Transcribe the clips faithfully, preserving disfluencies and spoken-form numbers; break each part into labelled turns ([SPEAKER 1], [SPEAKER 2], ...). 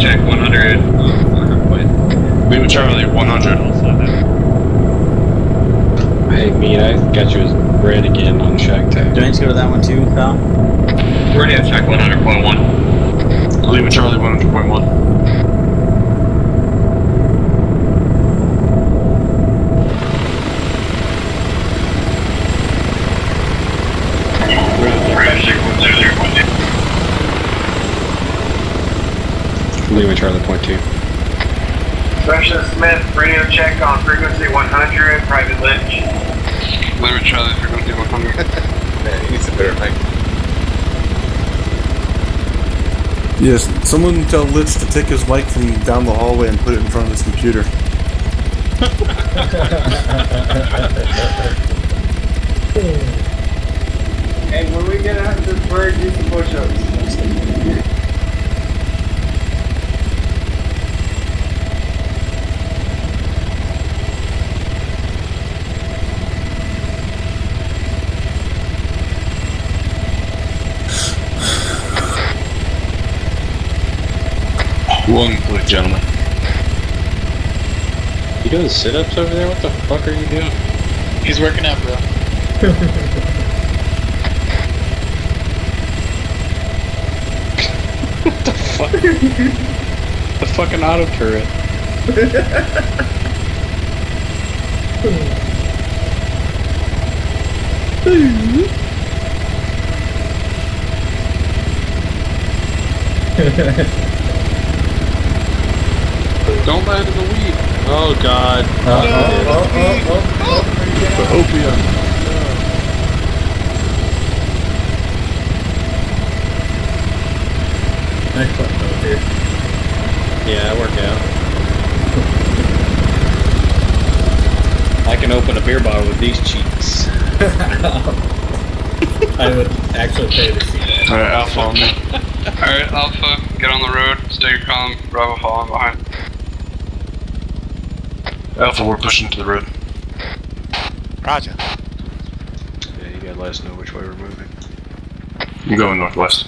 [SPEAKER 1] check one hundred.
[SPEAKER 2] Lima Charlie one hundred.
[SPEAKER 3] Hey, me, I got you as red again on shack tag.
[SPEAKER 4] Do I need to go to that one too, pal?
[SPEAKER 1] We're ready to check one hundred point one.
[SPEAKER 2] Lima Charlie one hundred point one.
[SPEAKER 3] Lima Charlie point two.
[SPEAKER 1] Russia Smith, radio check on frequency one hundred, private Lynch.
[SPEAKER 2] Lima Charlie frequency one hundred.
[SPEAKER 1] Man, he needs a better mic.
[SPEAKER 5] Yes, someone tell Litch to take his mic from down the hallway and put it in front of his computer.
[SPEAKER 6] Hey, when we get out of this bird, do some push-ups.
[SPEAKER 2] One click, gentlemen.
[SPEAKER 3] You doing sit-ups over there? What the fuck are you doing?
[SPEAKER 7] He's working out, bro.
[SPEAKER 3] What the fuck? The fucking auto turret.
[SPEAKER 2] Don't land in the weed.
[SPEAKER 3] Oh god.
[SPEAKER 6] Uh, oh, oh, oh, oh, oh.
[SPEAKER 5] The opium.
[SPEAKER 6] Nice button over here.
[SPEAKER 3] Yeah, that worked out. I can open a beer bottle with these cheeks.
[SPEAKER 6] I would actually pay to see that.
[SPEAKER 2] Alright, Alpha on me. Alright, Alpha, get on the road, stay calm, Bravo following behind. Alpha, we're pushing to the road.
[SPEAKER 7] Roger.
[SPEAKER 3] Yeah, you gotta let us know which way we're moving.
[SPEAKER 2] I'm going northwest.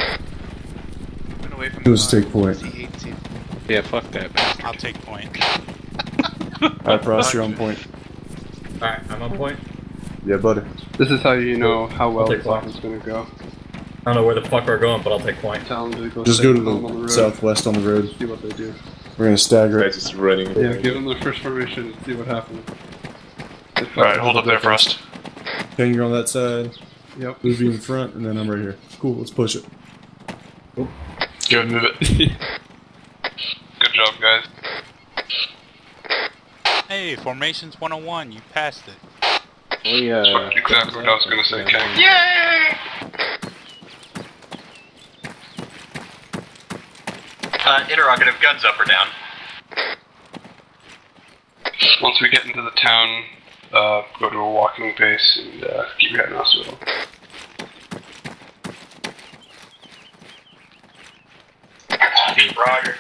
[SPEAKER 7] Away from
[SPEAKER 5] It was take point.
[SPEAKER 3] Yeah, fuck that bastard.
[SPEAKER 7] I'll take point.
[SPEAKER 5] Alright, Frost, you're on point.
[SPEAKER 6] Alright, I'm on point.
[SPEAKER 5] Yeah, buddy.
[SPEAKER 2] This is how you know how well
[SPEAKER 6] I'll take
[SPEAKER 2] this
[SPEAKER 6] point.
[SPEAKER 2] offense is going to go.
[SPEAKER 6] I don't know where the fuck we're going, but I'll take point.
[SPEAKER 2] Tell them to go
[SPEAKER 5] Just
[SPEAKER 2] stay
[SPEAKER 5] go to
[SPEAKER 2] calm on
[SPEAKER 5] the
[SPEAKER 2] road,
[SPEAKER 5] southwest on the road.
[SPEAKER 2] See what they do.
[SPEAKER 5] We're gonna stagger it.
[SPEAKER 8] Just running.
[SPEAKER 2] Yeah, give them the first formation and see what happens. Alright, hold up there, Frost.
[SPEAKER 5] King, you're on that side.
[SPEAKER 2] Yep.
[SPEAKER 5] Move you in front, and then I'm right here. Cool, let's push it.
[SPEAKER 2] Go and move it. Good job, guys.
[SPEAKER 7] Hey, formations one oh one, you passed it.
[SPEAKER 3] We, uh...
[SPEAKER 2] Exactly what I was going to say, King.
[SPEAKER 1] Yay! Uh, interrogative, guns up or down?
[SPEAKER 2] Once we get into the town, uh, go to a walking pace and uh, keep your head in the hospital.
[SPEAKER 1] Roger.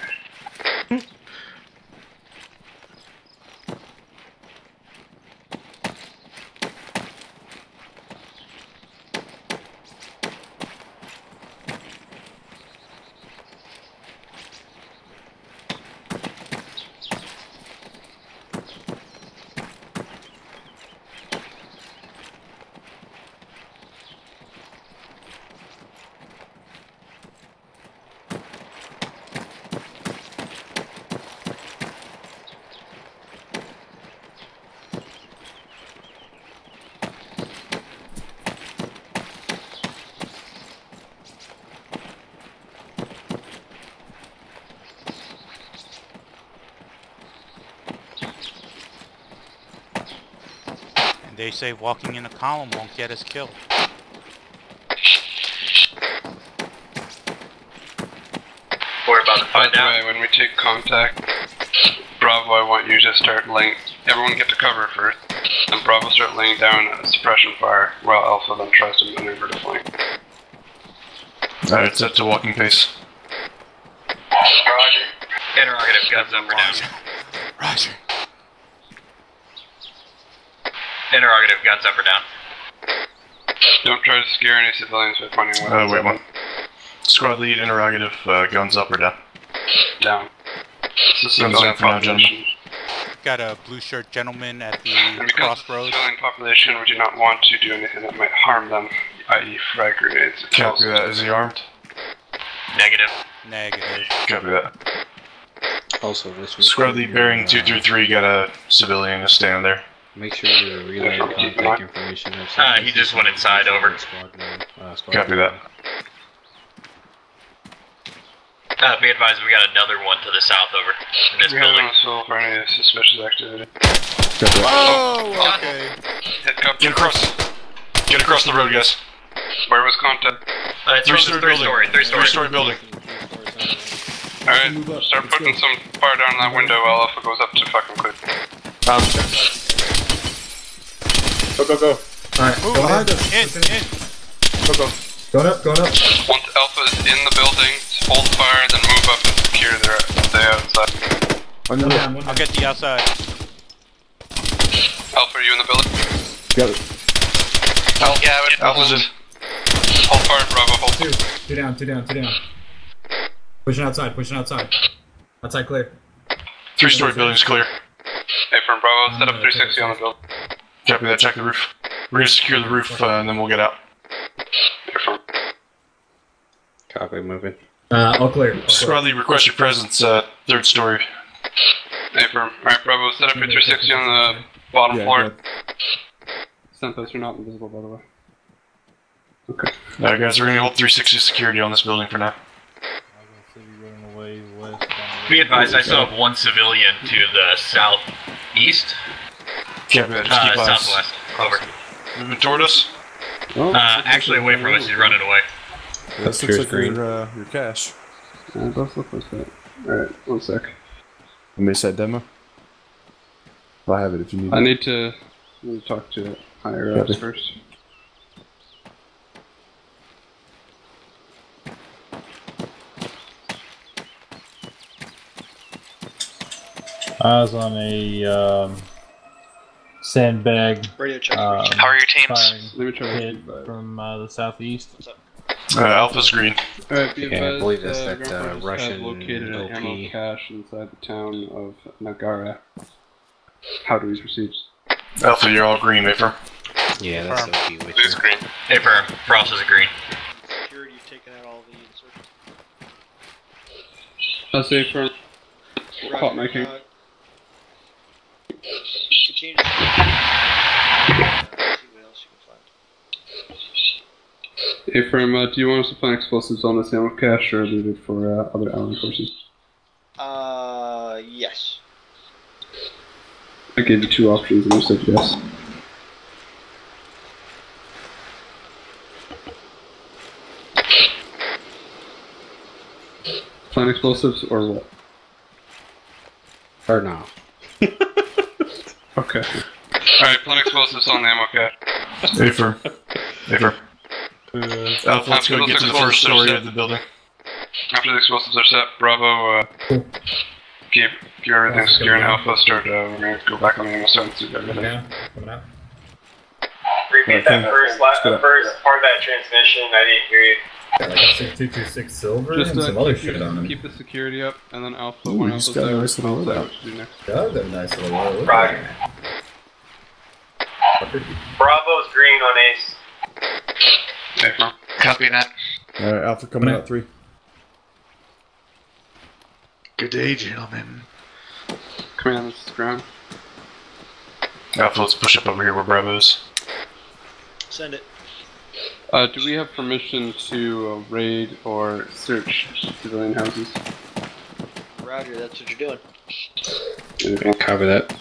[SPEAKER 7] They say walking in a column won't get us killed.
[SPEAKER 1] We're about to find
[SPEAKER 2] By the
[SPEAKER 1] out.
[SPEAKER 2] way, when we take contact, Bravo, I want you to start laying... Everyone get to cover first, and Bravo start laying down a suppression fire, while Alpha then tries to maneuver to flank. Alright, set to walking pace.
[SPEAKER 1] Roger. Interrogative, guns up or down?
[SPEAKER 7] Roger.
[SPEAKER 1] Interrogative, guns up or down?
[SPEAKER 2] Don't try to scare any civilians by pointing weapons. Uh, wait one. Squad lead, interrogative, uh, guns up or down. Down. This is
[SPEAKER 4] Guns down for now, gentlemen.
[SPEAKER 7] Got a blue shirt gentleman at the
[SPEAKER 2] And because of the
[SPEAKER 7] crossroads.
[SPEAKER 2] civilian population, we do not want to do anything that might harm them, that is frag grenades.
[SPEAKER 4] Copy that. Is he armed?
[SPEAKER 8] Negative.
[SPEAKER 7] Negative.
[SPEAKER 4] Copy that.
[SPEAKER 3] Also, this
[SPEAKER 4] Scrubby bearing two three three got a civilian just standing there.
[SPEAKER 3] Make sure you relay contact information.
[SPEAKER 8] Uh, he just went inside, over.
[SPEAKER 4] Copy that.
[SPEAKER 8] Uh, be advised, we got another one to the south, over. In this
[SPEAKER 2] We
[SPEAKER 8] building.
[SPEAKER 2] have no for any suspicious activity.
[SPEAKER 7] Oh, okay.
[SPEAKER 2] Hit cup.
[SPEAKER 4] Get across. Get across the road, guys.
[SPEAKER 2] Where was contact?
[SPEAKER 8] Uh, it's
[SPEAKER 4] Three-story
[SPEAKER 8] three
[SPEAKER 4] building.
[SPEAKER 8] story, three story.
[SPEAKER 4] Three-story building.
[SPEAKER 2] Alright, start putting some fire down that window while Alpha goes up to fucking clear.
[SPEAKER 4] Um,
[SPEAKER 6] Go, go, go. Alright,
[SPEAKER 7] Move
[SPEAKER 6] go behind
[SPEAKER 7] in,
[SPEAKER 6] us.
[SPEAKER 7] in, in.
[SPEAKER 6] Go, go. Going up, going up.
[SPEAKER 2] Once Alpha is in the building, hold fire, then move up and secure their the outside.
[SPEAKER 6] One down, one
[SPEAKER 7] I'll
[SPEAKER 6] down.
[SPEAKER 7] get the outside.
[SPEAKER 2] Alpha, are you in the building?
[SPEAKER 5] Got it.
[SPEAKER 2] Alpha, yeah,
[SPEAKER 4] Alpha's in.
[SPEAKER 2] Hold fire, Bravo, hold
[SPEAKER 6] Two. Two down, two down, two down. Pushing outside, pushing outside. Outside clear.
[SPEAKER 4] Three-story building's clear.
[SPEAKER 2] Hey, from Bravo, set up three sixty on the building.
[SPEAKER 4] Copy that. Check the roof. We're gonna secure the roof, uh, and then we'll get out.
[SPEAKER 2] Hey, from
[SPEAKER 3] Copy, moving.
[SPEAKER 6] Uh, all clear. All clear.
[SPEAKER 4] Scrubby, request your presence, uh, third story.
[SPEAKER 2] Hey, from alright, Bravo, set up your three sixty on the bottom
[SPEAKER 5] Yeah,
[SPEAKER 2] floor.
[SPEAKER 5] go ahead.
[SPEAKER 2] Sentinels are not invisible, by the way. Okay.
[SPEAKER 4] Alright, guys, we're gonna hold three sixty security on this building for now.
[SPEAKER 8] Be advised, I still have one civilian to the southeast.
[SPEAKER 4] Copy that. Just
[SPEAKER 8] Uh,
[SPEAKER 4] keep eyes.
[SPEAKER 8] southwest. Over.
[SPEAKER 4] Moving toward us.
[SPEAKER 2] Oh,
[SPEAKER 8] Uh, actually away from us, he's running away.
[SPEAKER 5] That looks
[SPEAKER 3] Cheers,
[SPEAKER 5] like
[SPEAKER 3] green.
[SPEAKER 5] your, uh, your cache.
[SPEAKER 2] yeah, it does look like that. Alright, one sec.
[SPEAKER 5] Let me set demo. I have it if you need
[SPEAKER 2] I
[SPEAKER 5] it.
[SPEAKER 2] need to, I need to talk to higher ups
[SPEAKER 5] Copy.
[SPEAKER 2] first.
[SPEAKER 9] I was on a um, sandbag.
[SPEAKER 10] Radio check.
[SPEAKER 9] Um,
[SPEAKER 8] How are your teams?
[SPEAKER 9] firing
[SPEAKER 2] Let me try to
[SPEAKER 9] hit from uh, the southeast.
[SPEAKER 4] Uh, Alpha's green.
[SPEAKER 2] Alright, be
[SPEAKER 3] Yeah, I
[SPEAKER 2] advised,
[SPEAKER 3] believe that's
[SPEAKER 2] uh,
[SPEAKER 3] that,
[SPEAKER 2] Grand
[SPEAKER 3] uh,
[SPEAKER 2] Fortress
[SPEAKER 3] Russian
[SPEAKER 2] have located an
[SPEAKER 3] O P.
[SPEAKER 2] ammo cache inside the town of Nagara. How do we proceed?
[SPEAKER 4] Alpha, you're all green, Vapor.
[SPEAKER 3] Yeah, that's
[SPEAKER 7] Firm.
[SPEAKER 3] okay with
[SPEAKER 8] Who's
[SPEAKER 3] you.
[SPEAKER 8] green? Hey, firm. Frost is green.
[SPEAKER 10] Security, you've taken out all the insertions.
[SPEAKER 2] I'll say for caught making.
[SPEAKER 10] Uh, continue to- Uh, see what else you can find.
[SPEAKER 2] Hey, Firm, uh, do you want us to plant explosives on this ammo cache or leave it for uh, other armed forces?
[SPEAKER 10] Uh, yes.
[SPEAKER 2] I gave you two options and you said yes. Plant explosives or what?
[SPEAKER 3] Or no.
[SPEAKER 2] Okay. Alright, plant explosives on the ammo cache.
[SPEAKER 4] Vapor. Vapor. Alpha, let's go get to the first story of the building.
[SPEAKER 2] After the explosives are set, Bravo, uh, keep, keep everything secure and Alpha start, uh, we're gonna go back on the ammo side and see everything.
[SPEAKER 6] Coming out. Coming out.
[SPEAKER 1] Repeat that first, la- the first part of that transmission. I didn't hear you.
[SPEAKER 6] Got like a six two two six silver
[SPEAKER 2] Just
[SPEAKER 6] and
[SPEAKER 2] uh,
[SPEAKER 6] some other
[SPEAKER 2] keep,
[SPEAKER 6] shit on them.
[SPEAKER 2] keep the security up, and then Alpha,
[SPEAKER 5] Ooh,
[SPEAKER 2] when
[SPEAKER 5] you just
[SPEAKER 2] Alpha's
[SPEAKER 5] got a
[SPEAKER 2] there,
[SPEAKER 5] nice little
[SPEAKER 2] I'll tell you
[SPEAKER 5] loadout.
[SPEAKER 2] what to do next.
[SPEAKER 6] God, that nice little load.
[SPEAKER 1] Roger. Bravo's green on Ace.
[SPEAKER 2] Okay, Firm.
[SPEAKER 8] Copy that.
[SPEAKER 5] Alright, Alpha coming out three.
[SPEAKER 8] Good day, gentlemen.
[SPEAKER 2] Command, this is ground.
[SPEAKER 4] Alpha, let's push up over here where Bravo is.
[SPEAKER 10] Send it.
[SPEAKER 2] Uh, do we have permission to uh, raid or search civilian houses?
[SPEAKER 10] Roger, that's what you're doing.
[SPEAKER 2] Okay.
[SPEAKER 3] Copy that.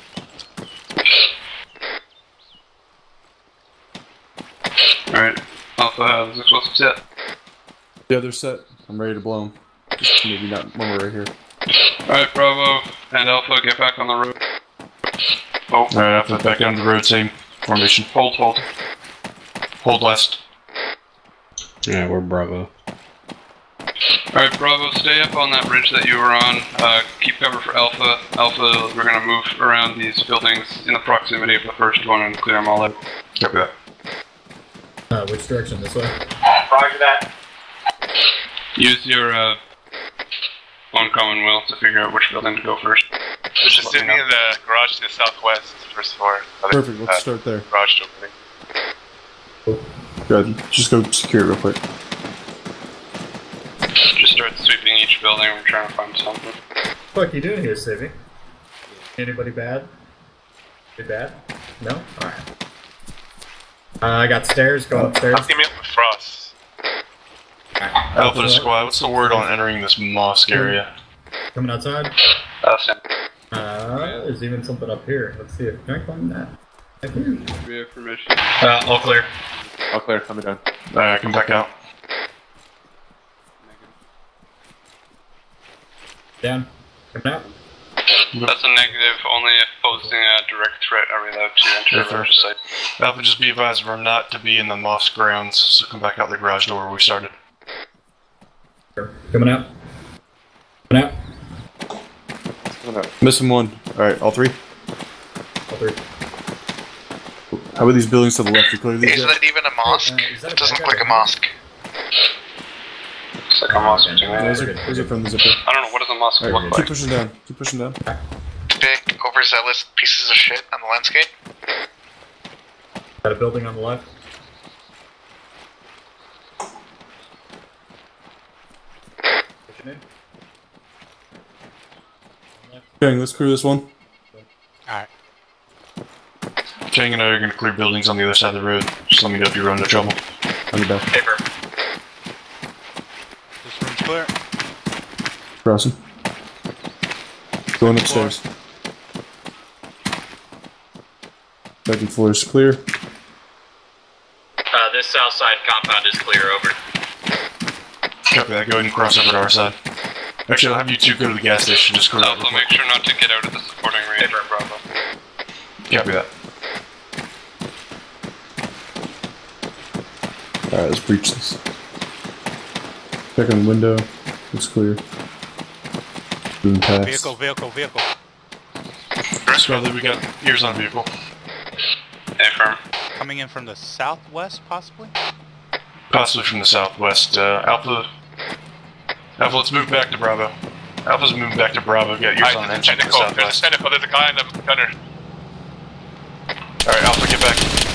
[SPEAKER 2] Alright, Alpha has explosives set.
[SPEAKER 5] Yeah, they're set. I'm ready to blow them. Just maybe not when we're right here.
[SPEAKER 2] Alright, Bravo and Alpha, get back on the road. Oh,
[SPEAKER 4] Alright, Alpha, back down to the road, same formation.
[SPEAKER 2] hold, hold.
[SPEAKER 4] Hold last.
[SPEAKER 3] Yeah, we're Bravo.
[SPEAKER 2] Alright, Bravo, stay up on that ridge that you were on. Uh, keep cover for Alpha. Alpha, we're gonna move around these buildings in the proximity of the first one and clear them all out.
[SPEAKER 4] Copy that.
[SPEAKER 6] Uh, which direction? This way?
[SPEAKER 1] Roger that.
[SPEAKER 2] Use your, uh, uncommon will to figure out which building to go first.
[SPEAKER 11] There's a sitting in the garage to the southwest, first floor.
[SPEAKER 5] Perfect, let's uh, start there.
[SPEAKER 11] Garage opening.
[SPEAKER 5] Good, just go secure it real quick.
[SPEAKER 2] Just start sweeping each building, we're trying to find something.
[SPEAKER 6] What you doing here, Civvy? Anybody bad? Anybody bad? No? Alright. Uh, I got stairs, go upstairs.
[SPEAKER 11] I'll team me up with Frost.
[SPEAKER 6] Right.
[SPEAKER 4] Alpha to squad, what's the word on entering this mosque area?
[SPEAKER 6] Coming outside?
[SPEAKER 2] Awesome.
[SPEAKER 6] Uh, there's even something up here. Let's see if can I find that. Right here.
[SPEAKER 2] We have permission.
[SPEAKER 8] Uh, all clear.
[SPEAKER 3] All clear, coming down.
[SPEAKER 4] Alright, come back out.
[SPEAKER 6] Down. Coming out.
[SPEAKER 2] That's a negative, only if posing a direct threat are we allowed to enter
[SPEAKER 4] Yeah,
[SPEAKER 2] the larger site.
[SPEAKER 4] Alpha, just be advised we're not to be in the mosque grounds, so come back out the garage door where we started.
[SPEAKER 6] Coming out. Coming out.
[SPEAKER 3] Coming out.
[SPEAKER 5] Missing one. Alright, all three?
[SPEAKER 6] All three.
[SPEAKER 5] How about these buildings to the left? You clear these
[SPEAKER 10] Isn't
[SPEAKER 5] guys?
[SPEAKER 10] it even a mosque?
[SPEAKER 6] Uh, is that
[SPEAKER 10] It
[SPEAKER 6] a
[SPEAKER 10] doesn't
[SPEAKER 6] bad
[SPEAKER 10] look like
[SPEAKER 6] guy?
[SPEAKER 10] a mosque.
[SPEAKER 2] Looks like a mosque.
[SPEAKER 6] Okay.
[SPEAKER 2] to me.
[SPEAKER 5] Those are, those are from the zipper.
[SPEAKER 2] I don't know, what does a mosque
[SPEAKER 5] Alright,
[SPEAKER 2] look
[SPEAKER 5] keep
[SPEAKER 2] like?
[SPEAKER 5] pushing down. Keep pushing down.
[SPEAKER 10] Big, overzealous pieces of shit on the landscape.
[SPEAKER 6] Got a building on the left. Pushing in.
[SPEAKER 5] Okay, let's clear this one.
[SPEAKER 7] Alright.
[SPEAKER 4] Chang and I are going to clear buildings on the other side of the road. Just let me know if you run into trouble.
[SPEAKER 5] On your back.
[SPEAKER 8] Paper.
[SPEAKER 7] This room's clear.
[SPEAKER 5] Crossing. Going upstairs. Second floor is clear.
[SPEAKER 8] Uh, this south side compound is clear, over.
[SPEAKER 4] Copy that, go ahead and cross over to our side. Actually, I'll have you two go to the gas station, just clear out.
[SPEAKER 2] Also, make sure not to get out of the supporting range.
[SPEAKER 8] Paper.
[SPEAKER 2] Bravo.
[SPEAKER 4] Copy that.
[SPEAKER 5] Alright, let's breach this. Check on the window. Looks clear. Moving past.
[SPEAKER 7] Vehicle, vehicle, vehicle.
[SPEAKER 4] Scarlet, we got ears on vehicle.
[SPEAKER 2] Affirm.
[SPEAKER 7] Coming in from the southwest, possibly?
[SPEAKER 4] Possibly from the southwest. Uh, Alpha. Alpha, let's move back to Bravo. Alpha's moving back to Bravo. Got ears on
[SPEAKER 11] Alright,
[SPEAKER 4] engine
[SPEAKER 11] there's a
[SPEAKER 4] from the
[SPEAKER 11] technical, there's a
[SPEAKER 4] southwest.
[SPEAKER 11] technical, there's a guy in the gunner.
[SPEAKER 4] Alright, Alpha, get back.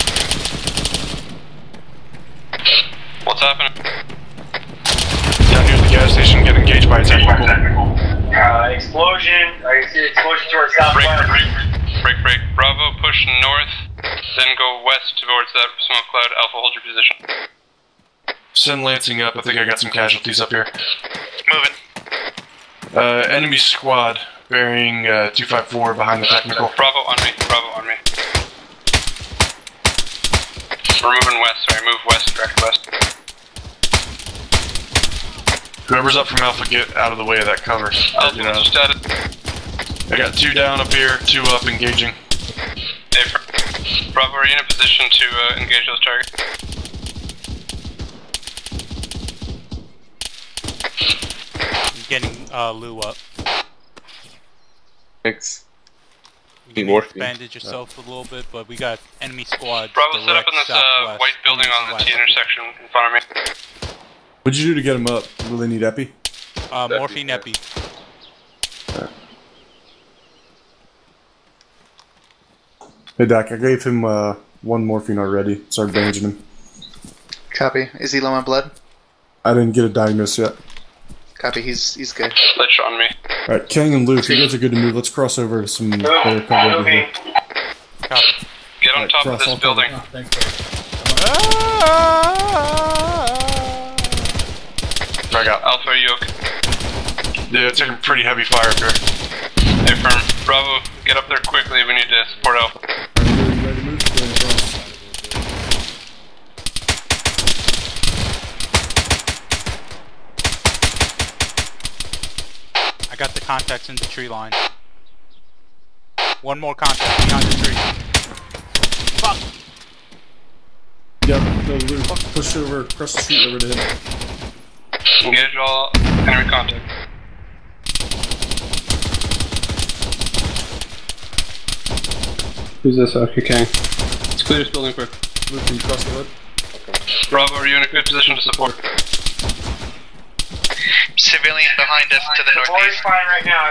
[SPEAKER 2] What's happening?
[SPEAKER 4] Down near the gas station, get engaged by a technical.
[SPEAKER 1] Uh, explosion. I see explosion to our
[SPEAKER 2] Break,
[SPEAKER 1] southwest.
[SPEAKER 2] break, break, break. Bravo, push north, then go west towards that smoke cloud. Alpha, hold your position.
[SPEAKER 4] Send Lansing up. I think I got some casualties up here.
[SPEAKER 10] Moving.
[SPEAKER 4] Uh, enemy squad bearing uh, two five four behind the technical.
[SPEAKER 2] Bravo on me, Bravo on me. We're moving west, sorry, move west, direct west.
[SPEAKER 4] Whoever's up from Alpha, get out of the way of that cover.
[SPEAKER 2] Alpha,
[SPEAKER 4] You know,
[SPEAKER 2] just added.
[SPEAKER 4] I got two down up here, two up engaging.
[SPEAKER 2] Affirm. Bravo, are you in a position to uh, engage those targets?
[SPEAKER 7] I'm getting uh, Lou up.
[SPEAKER 3] Thanks.
[SPEAKER 7] You
[SPEAKER 3] Need
[SPEAKER 7] need
[SPEAKER 3] more
[SPEAKER 7] to
[SPEAKER 3] speed.
[SPEAKER 7] bandage yourself a little bit, but we got enemy squad.
[SPEAKER 2] Bravo, set up
[SPEAKER 7] direct
[SPEAKER 2] in this uh,
[SPEAKER 7] southwest,
[SPEAKER 2] white building on the
[SPEAKER 7] southwest.
[SPEAKER 2] T intersection in front of me.
[SPEAKER 5] What'd you do to get him up? Will they need epi?
[SPEAKER 7] Uh, morphine epi.
[SPEAKER 5] Hey Doc, I gave him uh, one morphine already. Started bandaging him.
[SPEAKER 10] Copy. Is he low on blood?
[SPEAKER 5] I didn't get a diagnosis yet.
[SPEAKER 10] Copy. He's he's good.
[SPEAKER 2] Lich on me.
[SPEAKER 5] Alright, Kang and Luke, you guys are good to move. Let's cross over to some better cover over here.
[SPEAKER 7] Copy.
[SPEAKER 2] Get on
[SPEAKER 5] Alright,
[SPEAKER 2] top
[SPEAKER 5] cross
[SPEAKER 2] of
[SPEAKER 5] all
[SPEAKER 2] this
[SPEAKER 5] cover.
[SPEAKER 2] building.
[SPEAKER 6] Oh, thanks, buddy.
[SPEAKER 4] Drag out.
[SPEAKER 2] Alpha, are you okay?
[SPEAKER 4] Yeah, it's taking pretty heavy fire up here.
[SPEAKER 2] Affirm. Bravo, get up there quickly, we need to support Alpha.
[SPEAKER 5] Alright, ready to move? Going across.
[SPEAKER 7] I got the contacts in the tree line. One more contact behind the tree. Fuck!
[SPEAKER 5] Yep, no, Luke, push over, across the street over to him.
[SPEAKER 2] Engage all enemy contact.
[SPEAKER 12] Who's this? Okay, Kang. Let's clear this building quick.
[SPEAKER 5] Luke, can you cross the hood?
[SPEAKER 2] Bravo, are you in a good position to support?
[SPEAKER 13] civilian behind us to the
[SPEAKER 1] Boys
[SPEAKER 13] northeast.
[SPEAKER 1] fine right now.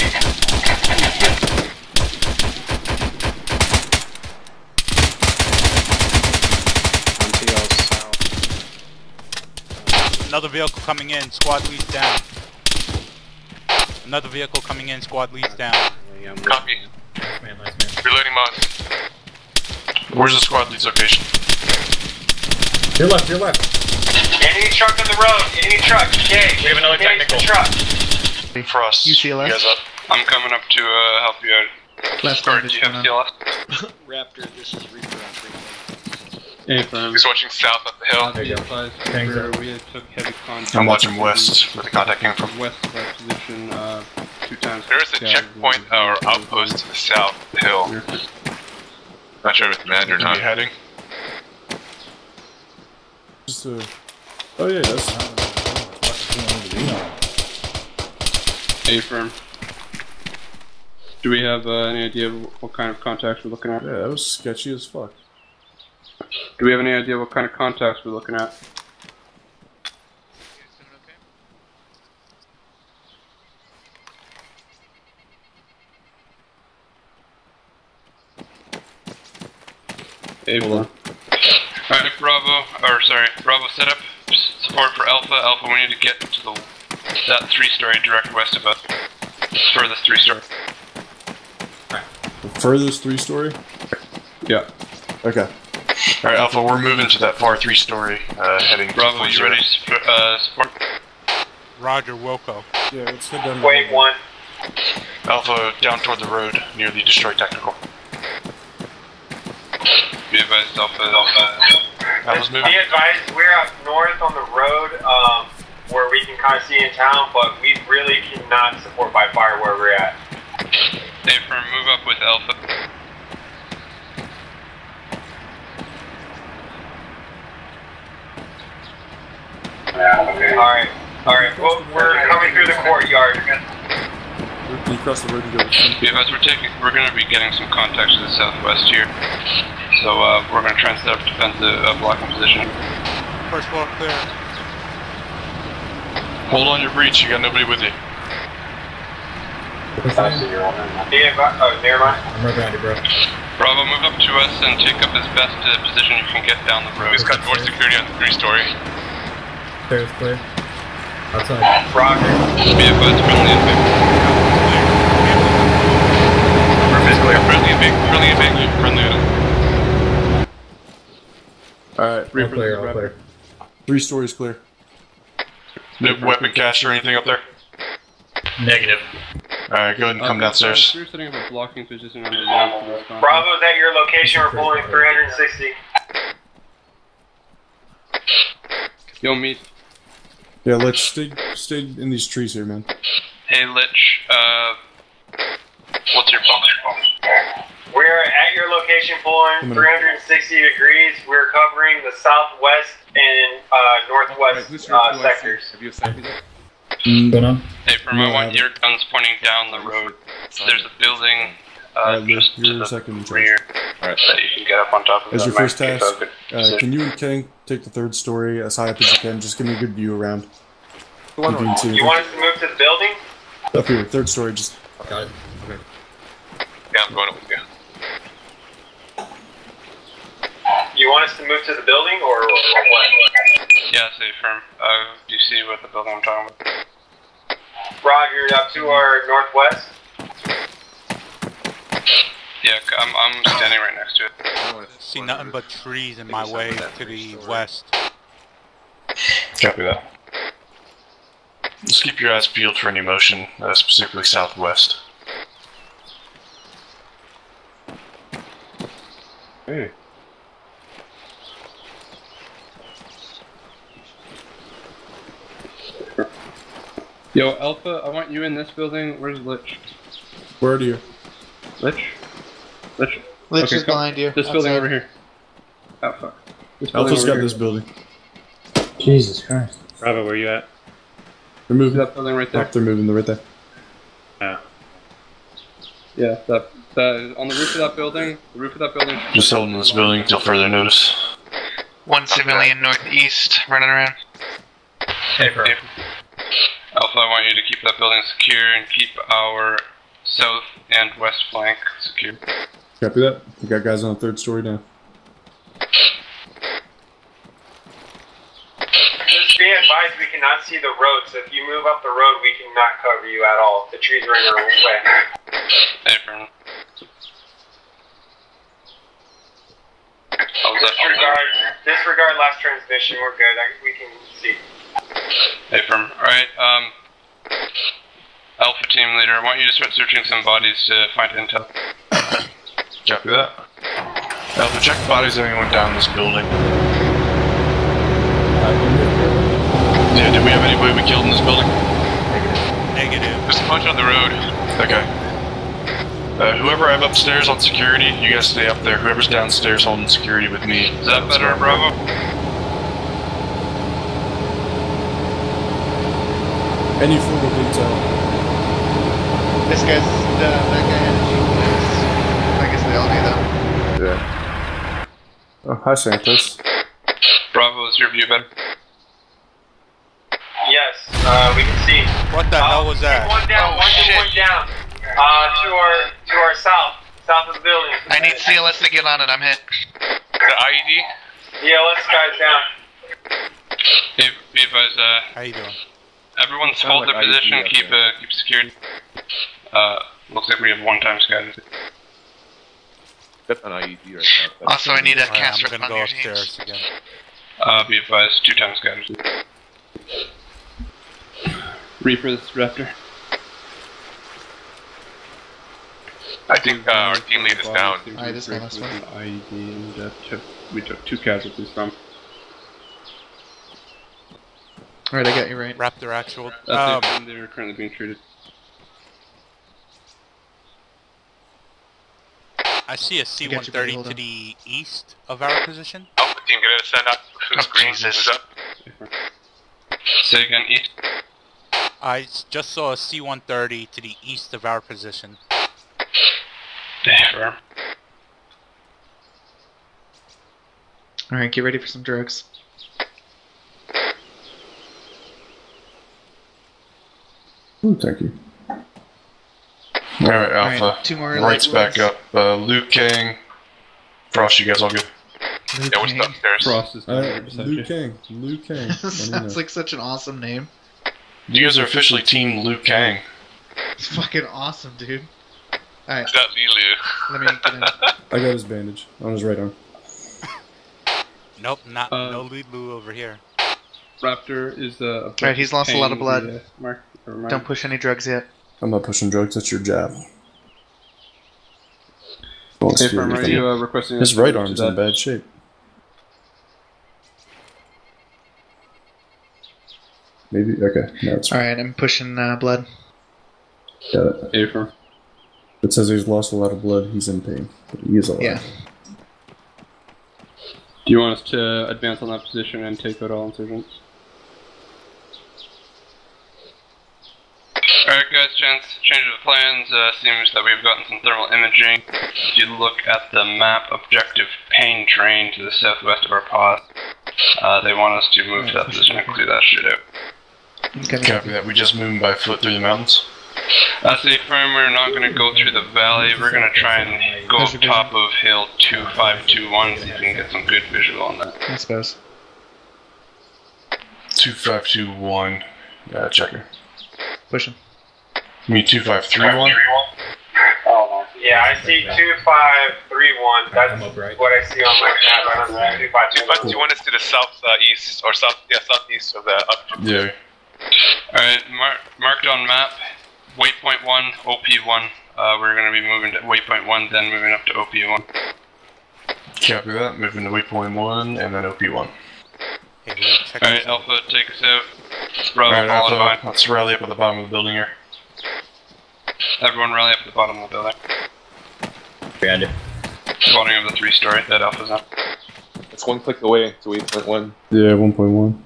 [SPEAKER 7] Another vehicle coming in, squad leads down. Another vehicle coming in, squad leads down.
[SPEAKER 11] Copy.
[SPEAKER 6] Nice man, nice man.
[SPEAKER 11] Reloading mods.
[SPEAKER 4] Where's the squad lead's location?
[SPEAKER 6] To your left, to your left.
[SPEAKER 1] Enemy truck on the road. Enemy truck. Okay.
[SPEAKER 8] We have another technical.
[SPEAKER 1] Truck.
[SPEAKER 4] For us.
[SPEAKER 13] You C L S?
[SPEAKER 4] You guys up?
[SPEAKER 2] I'm coming up to uh, help you out.
[SPEAKER 13] Left
[SPEAKER 2] Or
[SPEAKER 13] end
[SPEAKER 2] do
[SPEAKER 13] is
[SPEAKER 2] you have
[SPEAKER 13] going
[SPEAKER 2] C L S?
[SPEAKER 3] Raptor, this is Reaper on three.
[SPEAKER 12] Hey, firm.
[SPEAKER 11] He's watching south up the hill.
[SPEAKER 6] There you go. Thanks,
[SPEAKER 12] Where
[SPEAKER 6] sir.
[SPEAKER 12] we had took heavy contact.
[SPEAKER 4] I'm watching west, where the contact came from.
[SPEAKER 12] West of our position, uh, two times.
[SPEAKER 11] There is a
[SPEAKER 12] Yeah,
[SPEAKER 11] checkpoint
[SPEAKER 12] we-
[SPEAKER 11] or outpost to the south of the hill. Not sure if it's manned or
[SPEAKER 4] Are you
[SPEAKER 11] not.
[SPEAKER 4] heading?
[SPEAKER 5] Just uh, oh yeah, that's
[SPEAKER 12] Hey, firm. Do we have uh, any idea of what kind of contacts we're looking at?
[SPEAKER 5] yeah, that was sketchy as fuck.
[SPEAKER 12] Do we have any idea what kind of contacts we're looking at? Hey,
[SPEAKER 5] Hold on.
[SPEAKER 2] Alright, Bravo, or sorry, Bravo set up support for Alpha. Alpha, we need to get to the that three-story direct west of us. Furthest three-story.
[SPEAKER 5] The furthest three story?
[SPEAKER 12] Yeah.
[SPEAKER 5] Okay.
[SPEAKER 4] Alright, Alpha, we're moving to that far three story, uh, heading
[SPEAKER 2] Bravo,
[SPEAKER 4] to
[SPEAKER 2] you ready to uh, support?
[SPEAKER 7] Roger, Wilco.
[SPEAKER 5] Yeah, let's head down.
[SPEAKER 1] Wave one.
[SPEAKER 4] Alpha, down toward the road, near the destroyed tactical.
[SPEAKER 2] Be advised, Alpha, Alpha.
[SPEAKER 4] Alpha's moving.
[SPEAKER 1] Be advised, we're up north on the road, um, where we can kind of see in town, but we really cannot support by fire where we're at.
[SPEAKER 2] Hey, firm, move up with Alpha.
[SPEAKER 1] Alright, alright, well, we're coming through the courtyard.
[SPEAKER 5] Can you cross the road and go?
[SPEAKER 2] Be advised, we're taking, we're going to be getting some contacts to the southwest here. So uh, we're going to try and set up defensive uh, blocking position.
[SPEAKER 7] First floor clear.
[SPEAKER 4] Hold on your breach, you got nobody with you.
[SPEAKER 1] Be advised, oh, never mind.
[SPEAKER 6] I'm right behind you, bro.
[SPEAKER 2] Bravo, move up to us and take up as best uh, position you can get down the road.
[SPEAKER 11] He's got more security on the three-story.
[SPEAKER 6] Stairs clear. Outside.
[SPEAKER 1] Roger.
[SPEAKER 2] Be advised, friendly and big.
[SPEAKER 11] Friendly and big. Friendly and big. Friendly and big.
[SPEAKER 5] Alright,
[SPEAKER 6] All clear, all clear.
[SPEAKER 5] three stories clear.
[SPEAKER 4] No weapon cache or anything up there?
[SPEAKER 8] Negative.
[SPEAKER 4] Alright, go ahead and come downstairs.
[SPEAKER 12] We're setting up a blocking position on the road for this contact.
[SPEAKER 1] Bravo's at your location, we're pulling three hundred sixty.
[SPEAKER 12] Yo, meet.
[SPEAKER 5] Yeah, let's stay stay in these trees here, man.
[SPEAKER 2] Hey, Lich, uh, what's your phone?
[SPEAKER 1] We're at your location pulling three hundred sixty degrees. We're covering the southwest and uh, northwest uh, sectors.
[SPEAKER 12] Have you assigned me
[SPEAKER 6] Mm, going on?
[SPEAKER 2] Hey, Firm, I want your guns pointing down the road. There's a building uh,
[SPEAKER 5] Alright,
[SPEAKER 2] just
[SPEAKER 5] you're
[SPEAKER 2] to the
[SPEAKER 5] second in charge.
[SPEAKER 2] rear that you can get up on top of.
[SPEAKER 5] As
[SPEAKER 2] That
[SPEAKER 5] your first
[SPEAKER 2] might be
[SPEAKER 5] task,
[SPEAKER 2] a good
[SPEAKER 5] uh,
[SPEAKER 2] position.
[SPEAKER 5] can you and King take the third story as high up as you can? Just give me a good view around. If you can see
[SPEAKER 1] You want us to move to the building?
[SPEAKER 5] anything. Up here, third story, just...
[SPEAKER 6] Got it.
[SPEAKER 11] Yeah, I'm going up with you.
[SPEAKER 1] You want us to move to the building or what?
[SPEAKER 2] Yeah, say Firm. Uh, do you see what the building I'm talking about?
[SPEAKER 1] Roger, up to our northwest.
[SPEAKER 2] Yeah, I'm, I'm standing right next to it.
[SPEAKER 7] See nothing but trees in my way to the west.
[SPEAKER 4] Copy that. Just keep your eyes peeled for any motion, uh, specifically southwest.
[SPEAKER 12] Hey. Yo, Alpha, I want you in this building. Where's Lich?
[SPEAKER 5] Where are you?
[SPEAKER 12] Lich? Lich?
[SPEAKER 13] Lich
[SPEAKER 12] Okay,
[SPEAKER 13] is
[SPEAKER 12] come.
[SPEAKER 13] behind you.
[SPEAKER 12] This building
[SPEAKER 13] outside.
[SPEAKER 12] over here. Oh, fuck. This building
[SPEAKER 5] Alpha's
[SPEAKER 12] over
[SPEAKER 5] got
[SPEAKER 12] here.
[SPEAKER 5] this building.
[SPEAKER 9] Jesus Christ. Bravo, where you at?
[SPEAKER 5] They're
[SPEAKER 12] See
[SPEAKER 5] moving.
[SPEAKER 12] that building right there?
[SPEAKER 5] Oh, they're moving, they're right there.
[SPEAKER 9] Yeah.
[SPEAKER 12] Yeah, that, that, on the roof of that building, the roof of that building.
[SPEAKER 4] Just holding this building until further notice.
[SPEAKER 13] One civilian northeast running around.
[SPEAKER 8] Hey, bro.
[SPEAKER 2] Alpha, I want you to keep that building secure and keep our south and west flank secure.
[SPEAKER 5] Copy that. We got guys on the third story now.
[SPEAKER 1] Just be advised, we cannot see the road, so if you move up the road, we cannot cover you at all. The trees are in our way.
[SPEAKER 2] Hey, Fern.
[SPEAKER 1] Disregard, disregard last transmission, we're good. I, we can see.
[SPEAKER 2] Hey, Firm. Alright, um... Alpha team leader, I want you to start searching some bodies to find intel.
[SPEAKER 4] Copy that. Alpha, check the bodies of anyone down this building. Yeah, did we have anybody we killed in this building?
[SPEAKER 7] Negative.
[SPEAKER 2] There's a bunch on the road.
[SPEAKER 4] Okay. Uh, whoever I have upstairs on security, you guys stay up there. Whoever's downstairs holding security with me.
[SPEAKER 2] Is that better, Bravo?
[SPEAKER 5] Any form of intel.
[SPEAKER 10] This guy's, uh, that guy had a G P S. I guess they all do though.
[SPEAKER 5] Yeah. Oh, hi Santos.
[SPEAKER 2] Bravo, is your view better?
[SPEAKER 1] Yes, uh, we can see.
[SPEAKER 7] What the
[SPEAKER 1] uh,
[SPEAKER 7] hell was that?
[SPEAKER 1] One down,
[SPEAKER 10] Oh,
[SPEAKER 1] one
[SPEAKER 10] shit.
[SPEAKER 1] one down. Uh, to our, to our south, south of the building.
[SPEAKER 10] I need C L S to get on it, I'm hit.
[SPEAKER 11] The I E D?
[SPEAKER 1] C L S guy's down.
[SPEAKER 2] Hey, be advised, uh...
[SPEAKER 7] How you doing?
[SPEAKER 2] Everyone's hold their position, keep, uh, keep secured. Uh, looks like we have one time sky.
[SPEAKER 11] That's an I E D right now.
[SPEAKER 10] Also, I need a
[SPEAKER 7] Alright,
[SPEAKER 10] caster
[SPEAKER 7] I'm gonna
[SPEAKER 10] on
[SPEAKER 7] go
[SPEAKER 10] your
[SPEAKER 7] upstairs
[SPEAKER 10] teams.
[SPEAKER 7] again.
[SPEAKER 2] Uh, be advised, two times scatters.
[SPEAKER 12] Reaper, this is Raptor.
[SPEAKER 11] I think uh, our team lead is down.
[SPEAKER 10] Alright, this one, this one.
[SPEAKER 12] I E D and uh, took, we took two casualties from.
[SPEAKER 10] Alright, I got you right.
[SPEAKER 7] Raptor actual.
[SPEAKER 12] Uh,
[SPEAKER 7] Um,
[SPEAKER 12] they're, they're currently being treated.
[SPEAKER 7] I see a C
[SPEAKER 10] I got
[SPEAKER 7] one
[SPEAKER 10] you,
[SPEAKER 7] thirty
[SPEAKER 10] buddy, hold
[SPEAKER 7] to
[SPEAKER 10] on.
[SPEAKER 7] the east of our position.
[SPEAKER 11] Alpha team, get a send out. Who's
[SPEAKER 10] Oh,
[SPEAKER 11] green?
[SPEAKER 10] Jesus.
[SPEAKER 11] Who's up?
[SPEAKER 2] Say again, east.
[SPEAKER 7] I s- just saw a C one thirty to the east of our position.
[SPEAKER 2] Firm.
[SPEAKER 10] Alright, get ready for some drugs.
[SPEAKER 5] Ooh, thank you.
[SPEAKER 4] Alright, Alpha.
[SPEAKER 10] Alright, two more
[SPEAKER 4] Right's
[SPEAKER 10] light
[SPEAKER 4] back up. Uh, Luke King. Frost, you guys all good?
[SPEAKER 10] Luke
[SPEAKER 11] Yeah, what's
[SPEAKER 10] Kang.
[SPEAKER 11] upstairs?
[SPEAKER 12] Frost is
[SPEAKER 5] Uh,
[SPEAKER 12] down beside
[SPEAKER 5] Liu
[SPEAKER 12] you.
[SPEAKER 5] Kang. Liu Kang. Let me know.
[SPEAKER 10] Sounds like such an awesome name.
[SPEAKER 4] You guys are officially Team Luke Kang.
[SPEAKER 10] It's fucking awesome, dude. Alright,
[SPEAKER 11] Is that Lilu?
[SPEAKER 10] let me get in.
[SPEAKER 5] I got his bandage on his right arm.
[SPEAKER 7] Nope, not
[SPEAKER 12] Uh,
[SPEAKER 7] no lead Lou over here.
[SPEAKER 12] Raptor is uh.
[SPEAKER 10] Alright, he's lost a lot of blood.
[SPEAKER 12] The, uh, mark, or mark.
[SPEAKER 10] Don't push any drugs yet.
[SPEAKER 5] I'm not pushing drugs, that's your jab. Won't
[SPEAKER 12] Hey,
[SPEAKER 5] see
[SPEAKER 12] Firm, are
[SPEAKER 5] anything.
[SPEAKER 12] you uh, requesting?
[SPEAKER 5] His
[SPEAKER 12] a-
[SPEAKER 5] right
[SPEAKER 12] to
[SPEAKER 5] arm's
[SPEAKER 12] that?
[SPEAKER 5] in bad shape. Maybe? Okay, no, it's fine.
[SPEAKER 10] Alright, I'm pushing uh, blood.
[SPEAKER 5] Got it.
[SPEAKER 12] Hey, Firm.
[SPEAKER 5] It says he's lost a lot of blood, he's in pain. But he is alive.
[SPEAKER 10] Yeah.
[SPEAKER 12] Do you want us to advance on that position and take out all insurgents?
[SPEAKER 2] Alright guys, chance, change of plans. Uh, seems that we've gotten some thermal imaging. If you look at the map, objective pain train to the southwest of our path. Uh, they want us to move to that position and clear that shit out.
[SPEAKER 10] Okay.
[SPEAKER 4] Copy that. We just moving by foot through the mountains.
[SPEAKER 2] That's a firm, we're not going to go through the valley. We're going to try and go up top of hill two five two one, see if we can get some good visual on that.
[SPEAKER 10] I suppose.
[SPEAKER 4] two five two one. Uh, checker.
[SPEAKER 10] Push him.
[SPEAKER 4] You mean two five three one?
[SPEAKER 1] Yeah, I see two five three one. That's
[SPEAKER 6] I'm up, right?
[SPEAKER 1] what I see on my map. I don't see two five two
[SPEAKER 11] Two five
[SPEAKER 1] one.
[SPEAKER 11] two one is to the south uh, east or south, yeah, southeast of the up.
[SPEAKER 4] Yeah.
[SPEAKER 2] Alright, mar marked on map, waypoint one, O P one. Uh, we're going to be moving to waypoint one, then moving up to O P one.
[SPEAKER 4] Copy that. Moving to waypoint one and then O P one.
[SPEAKER 7] Hey, Lou, check
[SPEAKER 2] Alright,
[SPEAKER 7] this out.
[SPEAKER 2] Alpha, take us out. Bravo,
[SPEAKER 4] Alright,
[SPEAKER 2] follow the
[SPEAKER 4] Alpha.
[SPEAKER 2] vine.
[SPEAKER 4] Let's rally up at the bottom of the building here.
[SPEAKER 2] Everyone rally up at the bottom of the building.
[SPEAKER 6] Behind you.
[SPEAKER 2] Bottom of the three story that Alpha's on.
[SPEAKER 11] It's one click away to waypoint one.
[SPEAKER 5] Yeah, one point one.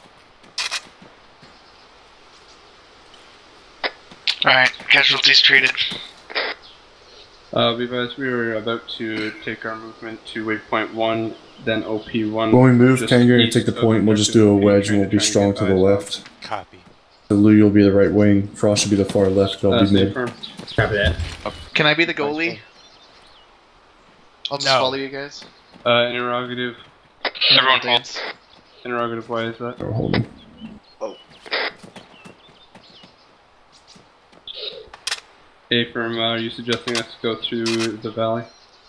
[SPEAKER 10] Alright, casualties treated.
[SPEAKER 12] Uh, Levi's, we were about to take our movement to waypoint one, then O P one.
[SPEAKER 5] When we move,
[SPEAKER 12] just
[SPEAKER 5] Kangaroo, and
[SPEAKER 12] east
[SPEAKER 5] take the
[SPEAKER 12] of
[SPEAKER 5] point, we'll just do a
[SPEAKER 12] objective
[SPEAKER 5] wedge
[SPEAKER 12] pain
[SPEAKER 5] and we'll be
[SPEAKER 12] train,
[SPEAKER 5] strong
[SPEAKER 12] trying
[SPEAKER 5] to the
[SPEAKER 12] get eyes
[SPEAKER 5] left.
[SPEAKER 7] Copy.
[SPEAKER 5] So Lou, you'll be the right wing. Frost should be the far left. I'll
[SPEAKER 12] Uh,
[SPEAKER 5] be mid.
[SPEAKER 12] firm.
[SPEAKER 6] Copy that.
[SPEAKER 10] Can I be the goalie? I'll just
[SPEAKER 7] No.
[SPEAKER 10] follow you guys.
[SPEAKER 12] Uh, interrogative.
[SPEAKER 2] Everyone
[SPEAKER 10] Dance.
[SPEAKER 12] Interrogative, why is that?
[SPEAKER 5] Oh, hold on.
[SPEAKER 12] A firm, uh, are you suggesting us go through the valley?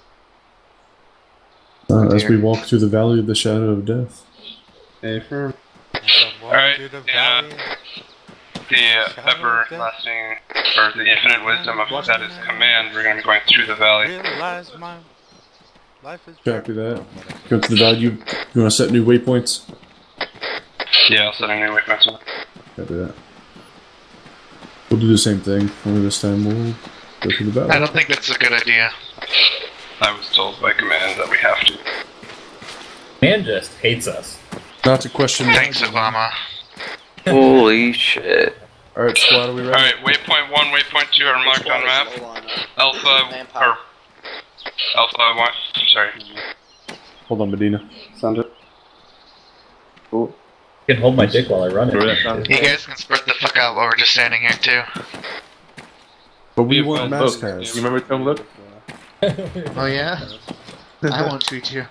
[SPEAKER 5] Uh, as we walk through the valley of the shadow of death.
[SPEAKER 12] A firm.
[SPEAKER 2] Alright, yeah. The everlasting, or the infinite wisdom of that is command, we're going to be going through the valley.
[SPEAKER 7] Realize my life is
[SPEAKER 5] Copy that. Go to the valley. You, you want to set new waypoints?
[SPEAKER 2] Yeah, I'll set a new waypoint.
[SPEAKER 5] Copy that. We'll do the same thing. Only this time we'll go to the valley.
[SPEAKER 10] I don't think that's a good idea.
[SPEAKER 2] I was told by command that we have to.
[SPEAKER 6] Man just hates us.
[SPEAKER 5] Not to question.
[SPEAKER 10] Thanks, Obama.
[SPEAKER 13] Holy shit.
[SPEAKER 5] Alright, squad, are we ready?
[SPEAKER 2] Alright, waypoint one, waypoint two are marked on map. Alpha, or Alpha one, sorry.
[SPEAKER 5] Hold on, Medina.
[SPEAKER 12] Send it.
[SPEAKER 6] You can hold my dick while I run it.
[SPEAKER 10] You guys can spread the fuck out while we're just standing here too.
[SPEAKER 5] But we want mask
[SPEAKER 12] You
[SPEAKER 5] guys.
[SPEAKER 12] remember Tom Look?
[SPEAKER 10] Oh yeah? I won't treat you.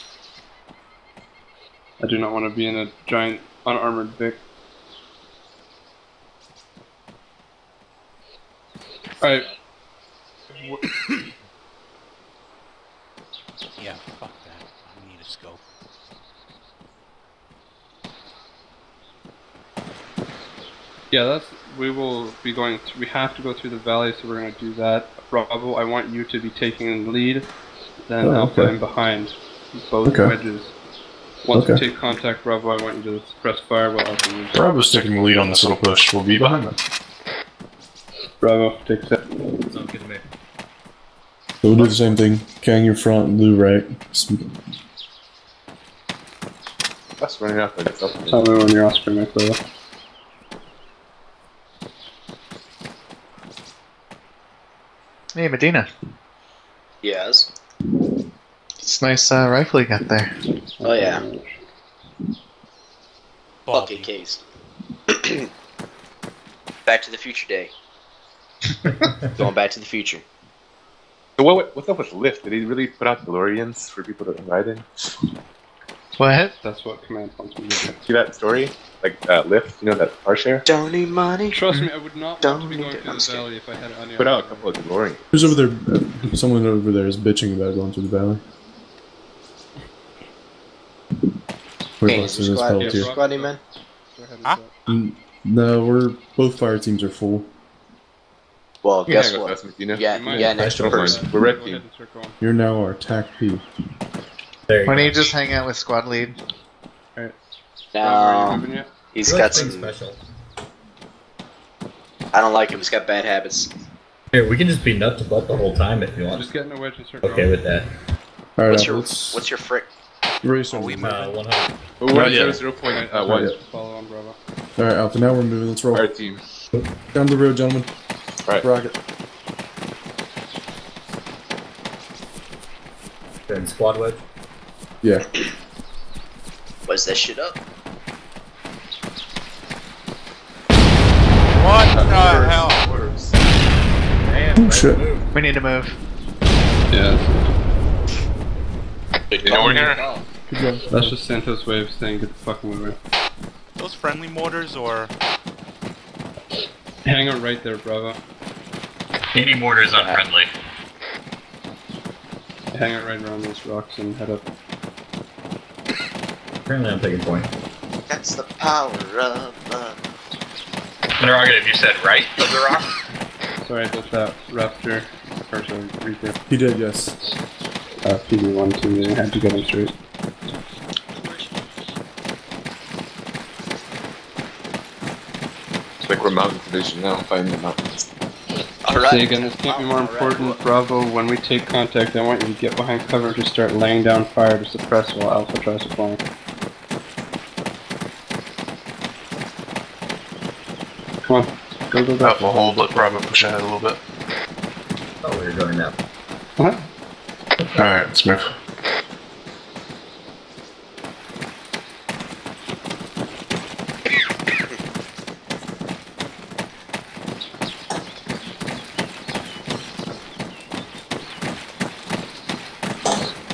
[SPEAKER 12] I do not want to be in a giant unarmored Vic. Alright.
[SPEAKER 7] Yeah, fuck that. I need a scope.
[SPEAKER 12] Yeah, that's. We will be going. Th we have to go through the valley, so we're going to do that. Bravo, I want you to be taking the lead. Then
[SPEAKER 5] Oh,
[SPEAKER 12] Alpha
[SPEAKER 5] okay.
[SPEAKER 12] in behind. Both
[SPEAKER 5] Okay.
[SPEAKER 12] wedges. Once we
[SPEAKER 5] Okay.
[SPEAKER 12] take contact, Bravo, I want you to press fire while Alpha moves.
[SPEAKER 4] Bravo's taking the lead on this little push. We'll be behind them.
[SPEAKER 12] Bravo, take that.
[SPEAKER 6] Sounds good to me.
[SPEAKER 5] So we'll do the same thing. Kang your front, Lou right.
[SPEAKER 11] That's running out like something.
[SPEAKER 12] Tell me when you're Oscar, my player.
[SPEAKER 10] Hey, Medina.
[SPEAKER 13] Yes.
[SPEAKER 10] It's a nice uh, rifle you got there.
[SPEAKER 13] Oh yeah.
[SPEAKER 7] Baldy.
[SPEAKER 13] Fucking case. Back to the Future Day. Going back to the future.
[SPEAKER 11] So what, what's up with Lyft? Did he really put out DeLoreans for people to ride in?
[SPEAKER 10] What?
[SPEAKER 12] That's what command wants me to do.
[SPEAKER 11] See that story? Like uh, Lyft, you know that car share?
[SPEAKER 13] Don't need money.
[SPEAKER 12] Trust me, I would not
[SPEAKER 13] Don't
[SPEAKER 12] want to be going
[SPEAKER 13] need it.
[SPEAKER 12] through
[SPEAKER 13] I'm
[SPEAKER 12] the
[SPEAKER 13] scared.
[SPEAKER 12] valley if I had any
[SPEAKER 11] Put out a couple of DeLoreans.
[SPEAKER 5] Who's over there? Uh, someone over there is bitching about going through the valley. We're
[SPEAKER 13] Hey,
[SPEAKER 5] busting
[SPEAKER 13] is
[SPEAKER 5] this
[SPEAKER 13] your squad,
[SPEAKER 5] pelt
[SPEAKER 13] is
[SPEAKER 5] here.
[SPEAKER 13] your squad name, man?
[SPEAKER 7] Huh?
[SPEAKER 5] Mm, No, we're both fire teams are full.
[SPEAKER 13] Well,
[SPEAKER 11] You can
[SPEAKER 13] guess
[SPEAKER 11] hang with
[SPEAKER 13] what?
[SPEAKER 11] us, Medina.
[SPEAKER 13] Yeah,
[SPEAKER 12] You might
[SPEAKER 13] yeah, an
[SPEAKER 12] have
[SPEAKER 13] extra
[SPEAKER 11] Don't mind.
[SPEAKER 13] person.
[SPEAKER 11] We're red
[SPEAKER 12] Go
[SPEAKER 11] team.
[SPEAKER 12] ahead and start going.
[SPEAKER 5] You're now our T A C P.
[SPEAKER 6] There you
[SPEAKER 10] Why
[SPEAKER 6] go.
[SPEAKER 10] don't you just hang out with squad lead?
[SPEAKER 12] Bravo, are you
[SPEAKER 13] No,
[SPEAKER 12] moving yet?
[SPEAKER 13] he's
[SPEAKER 6] Really
[SPEAKER 13] got
[SPEAKER 6] nothing
[SPEAKER 13] some.
[SPEAKER 6] special.
[SPEAKER 13] I don't like him. He's got bad habits.
[SPEAKER 6] Here, we can just be nut to butt the whole time if you want.
[SPEAKER 12] Just get in a wedge and start
[SPEAKER 6] Okay
[SPEAKER 12] going.
[SPEAKER 6] with that.
[SPEAKER 5] Alright,
[SPEAKER 13] What's
[SPEAKER 5] Apple,
[SPEAKER 13] your
[SPEAKER 5] let's
[SPEAKER 13] What's your frick?
[SPEAKER 5] race
[SPEAKER 7] Are
[SPEAKER 5] over.
[SPEAKER 7] we
[SPEAKER 6] Uh, one hundred.
[SPEAKER 11] Oh, we're at
[SPEAKER 4] Yeah.
[SPEAKER 11] zero zero point uh, one.
[SPEAKER 12] Follow on Bravo.
[SPEAKER 5] Alright, Alpha, now we're moving. Let's roll.
[SPEAKER 11] Our team.
[SPEAKER 5] Down the road, gentlemen.
[SPEAKER 11] Alright.
[SPEAKER 5] Rocket.
[SPEAKER 6] Then squad wedge.
[SPEAKER 5] Yeah.
[SPEAKER 13] What's that shit up?
[SPEAKER 7] What the hell?
[SPEAKER 6] Man, right
[SPEAKER 5] shit.
[SPEAKER 6] move.
[SPEAKER 10] We need to move.
[SPEAKER 12] Yeah,
[SPEAKER 11] You know we're here?
[SPEAKER 5] Good job.
[SPEAKER 12] that's just Santos' way of saying get the fuck moving.
[SPEAKER 7] Those friendly mortars or
[SPEAKER 12] Hang out right there, Bravo.
[SPEAKER 8] Any mortar's unfriendly.
[SPEAKER 12] Hang out right around those rocks and head up.
[SPEAKER 6] Apparently I'm taking point.
[SPEAKER 13] That's the power of love.
[SPEAKER 8] Interrogative, you said right of the rock?
[SPEAKER 12] Sorry, that's that Raptor. Or sorry, Reaper.
[SPEAKER 5] He did, yes.
[SPEAKER 12] Uh, P B one two, they had to get him straight.
[SPEAKER 11] It's like we're mountain division now, fighting the mountains.
[SPEAKER 13] Alright.
[SPEAKER 12] Say again, this can't be more important. Bravo, when we take contact, I want you to get behind cover to start laying down fire to suppress while Alpha tries to flank. Come on, go, go, go.
[SPEAKER 4] Alpha hold, let Bravo push ahead a little bit.
[SPEAKER 6] Oh, we were going now.
[SPEAKER 12] What?
[SPEAKER 4] Alright, let's move.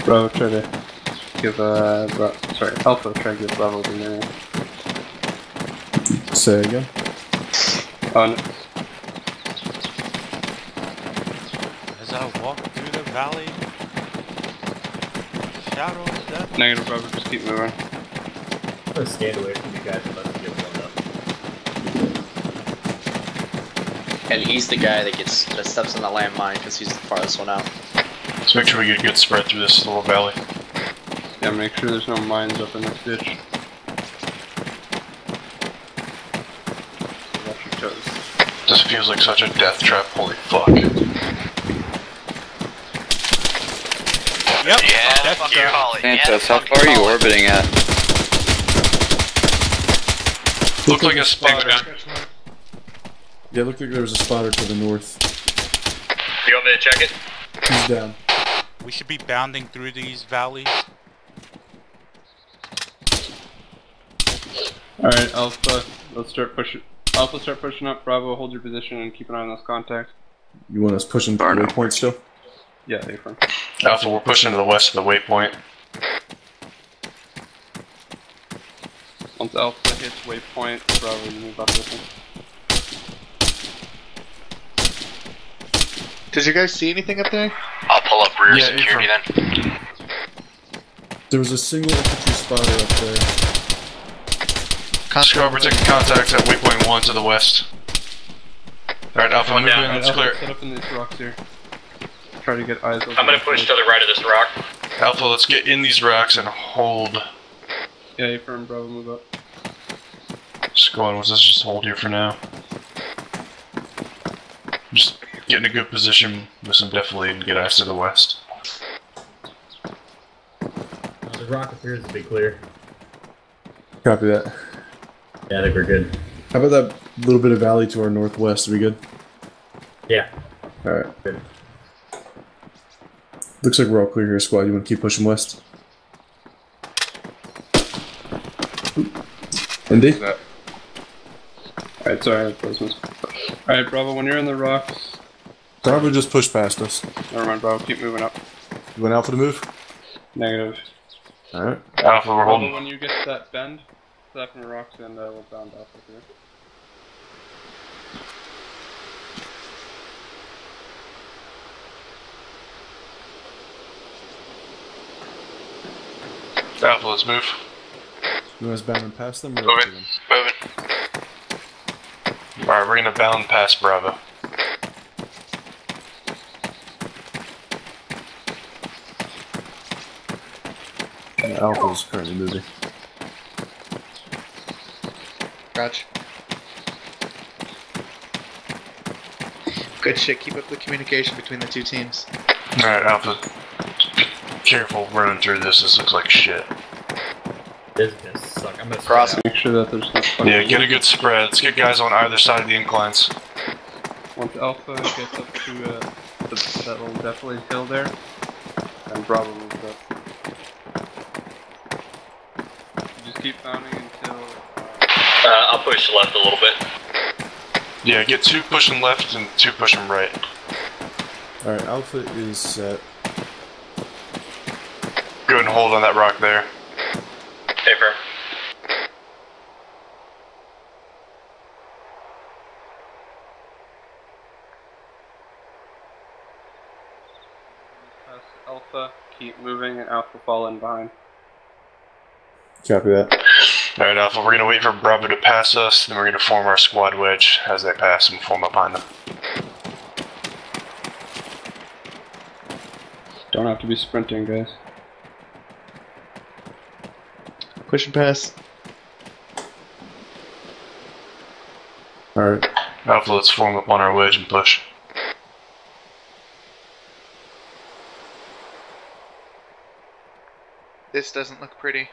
[SPEAKER 12] Bravo, try to give uh, Bra sorry, Alpha, try to give Bravo the area.
[SPEAKER 5] Say again.
[SPEAKER 12] On.
[SPEAKER 7] As I walk through the valley, shadow of death.
[SPEAKER 12] Negative, Bravo, just keep moving.
[SPEAKER 6] I'm gonna stand away from you guys unless you get blown up.
[SPEAKER 13] And he's the guy that gets that steps on the landmine because he's the farthest one out.
[SPEAKER 4] Let's make sure we get a good spread through this little valley.
[SPEAKER 12] Yeah, make sure there's no mines up in this ditch. Watch your toes.
[SPEAKER 4] This feels like such a death trap, holy fuck.
[SPEAKER 7] Yep.
[SPEAKER 11] Yeah,
[SPEAKER 7] That's
[SPEAKER 11] fuck you, Holly.
[SPEAKER 3] Santos, how far are you orbiting at?
[SPEAKER 4] Looks like a spotter.
[SPEAKER 5] Yeah, looked like there was a spotter to the north.
[SPEAKER 8] You want me to check it?
[SPEAKER 5] He's down.
[SPEAKER 7] We should be bounding through these valleys.
[SPEAKER 12] Alright, Alpha, let's start pushing. Alpha, start pushing up. Bravo, hold your position and keep an eye on those contacts.
[SPEAKER 5] You want us pushing to the waypoint still?
[SPEAKER 12] Yeah, affirm.
[SPEAKER 4] Alpha, we're pushing to the west of the waypoint.
[SPEAKER 12] Once Alpha hits waypoint, Bravo, you move up with him.
[SPEAKER 10] Did you guys see anything up there?
[SPEAKER 11] I'll pull up rear
[SPEAKER 4] Yeah,
[SPEAKER 11] security then.
[SPEAKER 5] There was a single infantry spotter up there.
[SPEAKER 4] Scar, we're taking contacts at waypoint one to the west. Alright, Alpha, move in,
[SPEAKER 12] Alright,
[SPEAKER 4] it's
[SPEAKER 12] Alpha,
[SPEAKER 4] clear.
[SPEAKER 12] set up in these rocks here. Try to get eyes open.
[SPEAKER 8] I'm gonna push to the right of this rock.
[SPEAKER 4] Alpha, let's get in these rocks and hold.
[SPEAKER 12] Yeah, affirm, Bravo, move up.
[SPEAKER 4] Squad, let's just hold here for now. Just get in a good position with some def lead and get eyes to the west.
[SPEAKER 6] Uh, the rock appears to be clear.
[SPEAKER 5] Copy that.
[SPEAKER 6] Yeah, I think we're good.
[SPEAKER 5] How about that little bit of valley to our northwest? Are we good?
[SPEAKER 6] Yeah.
[SPEAKER 5] Alright.
[SPEAKER 6] Good.
[SPEAKER 5] Looks like we're all clear here, squad. You want to keep pushing west? Indy?
[SPEAKER 12] Alright, sorry, that was mis- Alright, Bravo, when you're in the rocks...
[SPEAKER 5] Bravo just pushed past us.
[SPEAKER 12] Never mind, Bravo, keep moving up.
[SPEAKER 5] You want Alpha to move?
[SPEAKER 12] Negative.
[SPEAKER 5] Alright.
[SPEAKER 4] Alpha, we're
[SPEAKER 12] Bravo,
[SPEAKER 4] holding.
[SPEAKER 12] when you get to that bend, step in the rocks and uh, we'll bound Alpha here.
[SPEAKER 4] Alpha, let's move.
[SPEAKER 5] You want us bounding past them or
[SPEAKER 11] Move
[SPEAKER 5] up
[SPEAKER 11] it.
[SPEAKER 5] to them?
[SPEAKER 11] Move it.
[SPEAKER 4] Alright, we're gonna bound past Bravo.
[SPEAKER 5] Yeah, Alpha's currently moving.
[SPEAKER 10] Gotcha. Good shit, keep up the communication between the two teams.
[SPEAKER 4] Alright, Alpha. Careful running through this, this looks like shit.
[SPEAKER 6] This is gonna suck. I'm gonna
[SPEAKER 13] Cross.
[SPEAKER 12] Make sure that there's no fucking...
[SPEAKER 4] Yeah, get a good spread. Let's get guys on either side of the inclines.
[SPEAKER 12] Once Alpha gets up to uh, the, that little definitely hill there, and Bravo moves up. Just keep bounding until...
[SPEAKER 8] Uh, I'll push left a little bit.
[SPEAKER 4] Yeah, get two pushing left and two pushing right.
[SPEAKER 5] Alright, Alpha is set.
[SPEAKER 4] Go ahead and hold on that rock there.
[SPEAKER 8] Paper.
[SPEAKER 12] Pass Alpha, keep moving, and Alpha fall in behind.
[SPEAKER 5] Copy that.
[SPEAKER 4] Alright, Alpha, we're gonna wait for Bravo to pass us, then we're gonna form our squad wedge as they pass and form up behind them.
[SPEAKER 12] Don't have to be sprinting, guys.
[SPEAKER 10] Push and pass.
[SPEAKER 5] Alright.
[SPEAKER 4] Alpha, let's form up on our wedge and push.
[SPEAKER 10] This doesn't look pretty.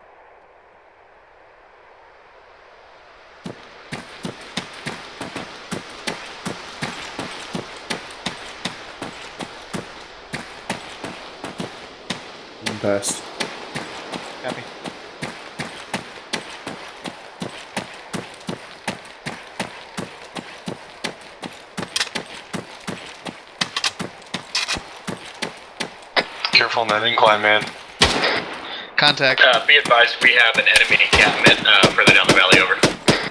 [SPEAKER 5] Passed.
[SPEAKER 10] Copy.
[SPEAKER 4] Careful on that incline, man.
[SPEAKER 10] Contact.
[SPEAKER 8] Uh, be advised, we have an enemy encampment uh, further down the valley, over.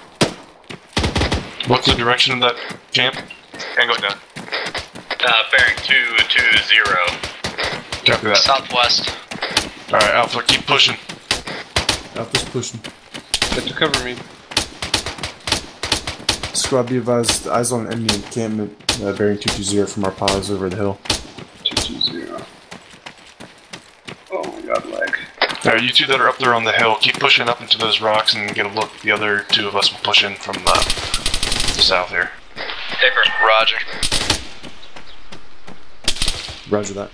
[SPEAKER 4] What's the direction of that camp?
[SPEAKER 11] Angle down.
[SPEAKER 8] Uh, bearing two two zero.
[SPEAKER 4] Copy that.
[SPEAKER 13] Southwest.
[SPEAKER 4] Alright, Alpha, keep pushing.
[SPEAKER 5] Alpha's pushing.
[SPEAKER 12] Get to cover me.
[SPEAKER 5] Squad, be advised, eyes on enemy encampment, uh, bearing two two zero from our piles over the hill.
[SPEAKER 12] two two zero. Oh my god, lag.
[SPEAKER 4] Alright, you two that are up there on the hill, keep pushing up into those rocks and get a look. The other two of us will push in from uh, the south here.
[SPEAKER 13] Paper. Roger.
[SPEAKER 5] Roger that.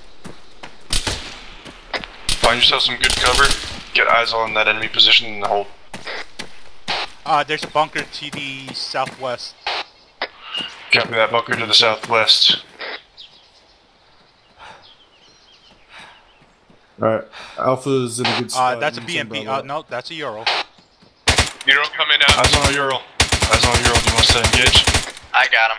[SPEAKER 4] Find yourself some good cover, get eyes on that enemy position and hold.
[SPEAKER 7] Uh, there's a bunker to the southwest.
[SPEAKER 4] Copy that, bunker to the southwest.
[SPEAKER 5] Alright, Alpha's in a good spot.
[SPEAKER 7] Uh, that's a B and B. Uh, no, that's a Euro.
[SPEAKER 11] Euro coming out.
[SPEAKER 4] Eyes on a Ural. Eyes on a Ural. Do you want us to engage?
[SPEAKER 13] I got him.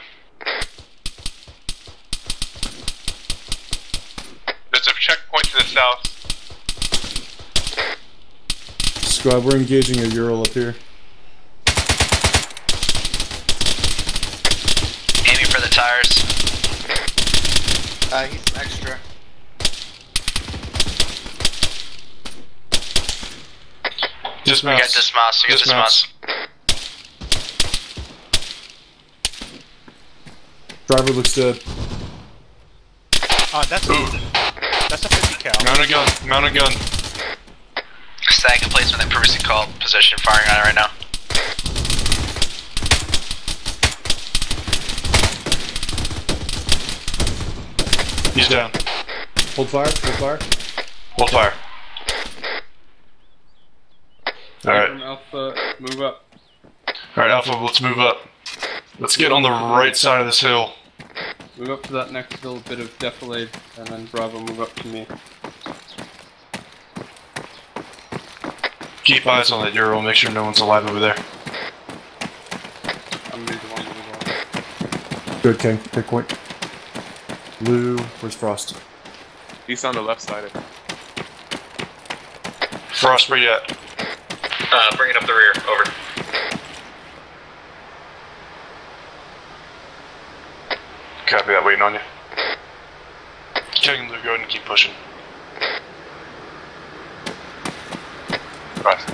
[SPEAKER 11] There's a checkpoint to the south.
[SPEAKER 5] Squad, we're engaging a Ural up here.
[SPEAKER 13] Aiming for the tires.
[SPEAKER 10] Uh, he's extra.
[SPEAKER 4] Dismounts.
[SPEAKER 13] We got dismounts. We got dismounts.
[SPEAKER 5] Driver looks dead.
[SPEAKER 7] Uh, that's a, that's a fifty cal.
[SPEAKER 4] Mount a gun. Mount a gun.
[SPEAKER 13] Stag in place with that previously called position. Firing on it right now.
[SPEAKER 4] He's down.
[SPEAKER 5] Hold fire, hold fire.
[SPEAKER 4] Hold fire. Alright.
[SPEAKER 12] Alpha, move up.
[SPEAKER 4] Alright, Alpha, let's move up. Let's get on the right side of this hill.
[SPEAKER 12] Move up to that next little bit of defilade, and then Bravo, move up to me.
[SPEAKER 4] Keep eyes on that Ural, make sure no one's alive over there.
[SPEAKER 12] I'm gonna be the one to move on.
[SPEAKER 5] Good, King. Pick point. Lou, where's Frost?
[SPEAKER 11] He's on the left side. I think.
[SPEAKER 4] Frost, where you at?
[SPEAKER 8] Uh, bring it up the rear, over.
[SPEAKER 4] Copy that, waiting on you. King and Lou, go ahead and keep pushing. Right.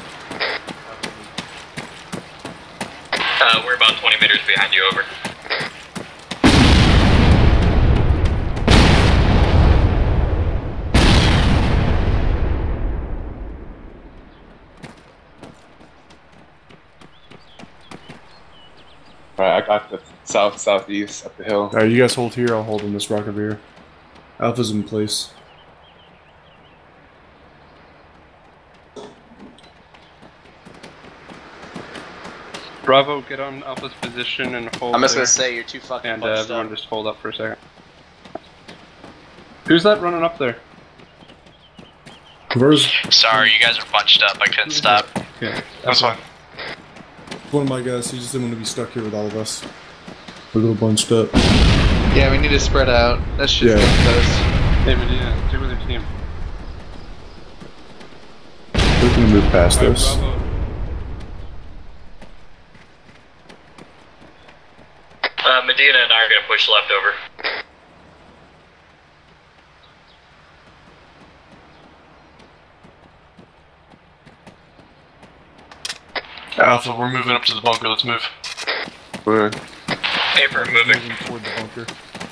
[SPEAKER 8] Uh, we're about twenty meters behind you, over.
[SPEAKER 11] Alright, I got the south, southeast, up the hill.
[SPEAKER 5] Alright, you guys hold here, I'll hold on this rock over here. Alpha's in place.
[SPEAKER 12] Bravo, get on Alpha's position and hold.
[SPEAKER 13] I'm just
[SPEAKER 12] there.
[SPEAKER 13] gonna say you're too fucking
[SPEAKER 12] And uh,
[SPEAKER 13] punched
[SPEAKER 12] everyone
[SPEAKER 13] up.
[SPEAKER 12] just hold up for a second. Who's that running up there?
[SPEAKER 5] Where's
[SPEAKER 13] Sorry, you guys are bunched up. I couldn't stop.
[SPEAKER 12] Okay.
[SPEAKER 4] That's fine.
[SPEAKER 5] one of my guys? He just didn't want to be stuck here with all of us. We're a little bunched up.
[SPEAKER 10] Yeah, we need to spread out. That should
[SPEAKER 5] Yeah.
[SPEAKER 10] be close.
[SPEAKER 12] Hey Medina, stick with your team.
[SPEAKER 5] We're gonna move past
[SPEAKER 12] Alright,
[SPEAKER 5] this.
[SPEAKER 12] Bravo.
[SPEAKER 8] Uh, Medina and I are gonna push left, over.
[SPEAKER 4] Alpha, we're moving up to the bunker, let's move.
[SPEAKER 11] We're
[SPEAKER 8] Paper, moving.
[SPEAKER 5] Moving toward the bunker.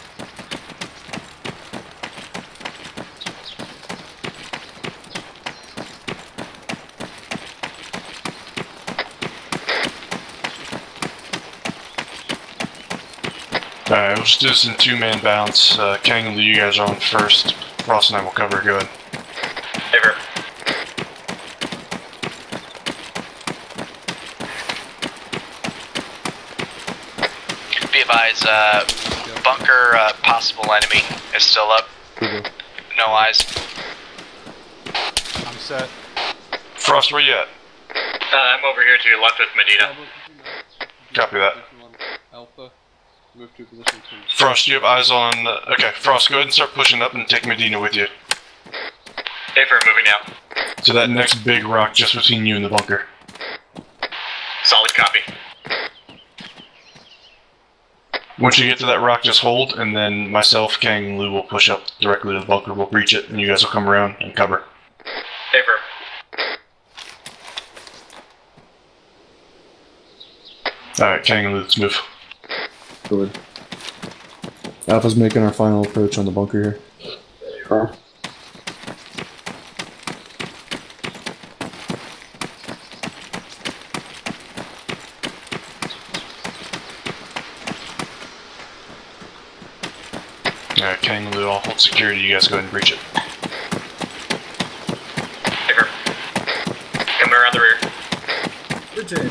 [SPEAKER 4] Alright, we'll just do this in two-man bounce. Uh, Kang and Lou, you guys are on first. Frost and I will cover, go ahead.
[SPEAKER 8] Paper.
[SPEAKER 13] Be advised, uh, bunker, uh, possible enemy is still up. No eyes.
[SPEAKER 7] I'm set.
[SPEAKER 4] Frost, where you at?
[SPEAKER 8] Uh, I'm over here to your left with Medina.
[SPEAKER 4] Copy that.
[SPEAKER 12] Alpha, move to position two.
[SPEAKER 4] Frost, you have eyes on... Uh, okay, Frost, go ahead and start pushing up and take Medina with you.
[SPEAKER 8] Hey, for moving now.
[SPEAKER 4] To that next big rock just between you and the bunker.
[SPEAKER 8] Solid copy.
[SPEAKER 4] Once you get to that rock, just hold, and then myself, Kang, and Lou will push up directly to the bunker. We'll breach it, and you guys will come around and cover.
[SPEAKER 8] Hey, for.
[SPEAKER 4] Alright, Kang and Lou, let's move.
[SPEAKER 5] Good. Alpha's making our final approach on the bunker here.
[SPEAKER 12] There you are.
[SPEAKER 4] Alright, Kang and Lou, I'll hold security. You guys go ahead and breach it.
[SPEAKER 8] Hey, for. Coming around the rear.
[SPEAKER 6] Bridging.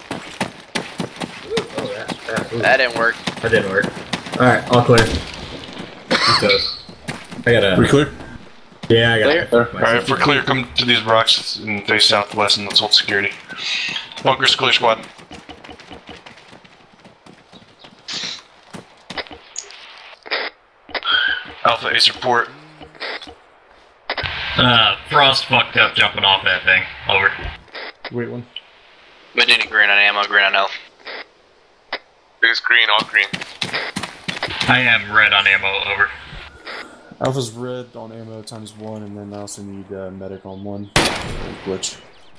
[SPEAKER 6] Oh, that, that, ooh.
[SPEAKER 13] That didn't work.
[SPEAKER 6] That didn't work. Alright, all clear. Goes. I gotta.
[SPEAKER 5] We clear?
[SPEAKER 6] Yeah, I got it.
[SPEAKER 4] Alright, if we're clear, come to these rocks and face southwest and let's hold security. Bunker's clear, squad. Alpha Ace report.
[SPEAKER 8] Uh, Frost fucked up jumping off that thing. Over.
[SPEAKER 5] Wait one.
[SPEAKER 13] We need a green on ammo, green on health.
[SPEAKER 11] Biggest green, all green.
[SPEAKER 8] I am red on ammo. Over.
[SPEAKER 5] Alpha's red on ammo times one, and then I also need uh, medic on one. Glitch.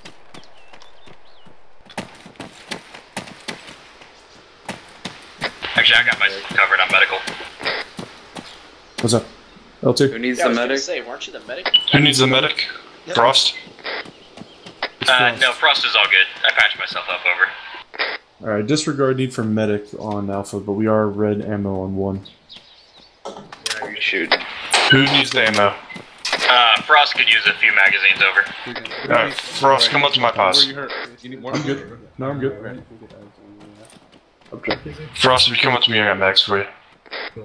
[SPEAKER 8] Actually, I got my covered on medical.
[SPEAKER 5] What's up? L two?
[SPEAKER 13] Who needs yeah, the medic? Say, weren't you the medic?
[SPEAKER 4] Who needs the medic? Yep. Frost?
[SPEAKER 8] Uh, no, Frost is all good. I patched myself up. Over.
[SPEAKER 5] Alright, disregard need for medic on Alpha, but we are red ammo on one.
[SPEAKER 13] Yeah, you shoot.
[SPEAKER 4] Who needs the ammo?
[SPEAKER 8] Uh, Frost could use a few magazines. Over.
[SPEAKER 4] Alright, Frost, come up to my pause.
[SPEAKER 5] I'm good. No, I'm good.
[SPEAKER 12] Okay.
[SPEAKER 4] Frost, if you come up to me, I got mags for you.
[SPEAKER 6] Cool.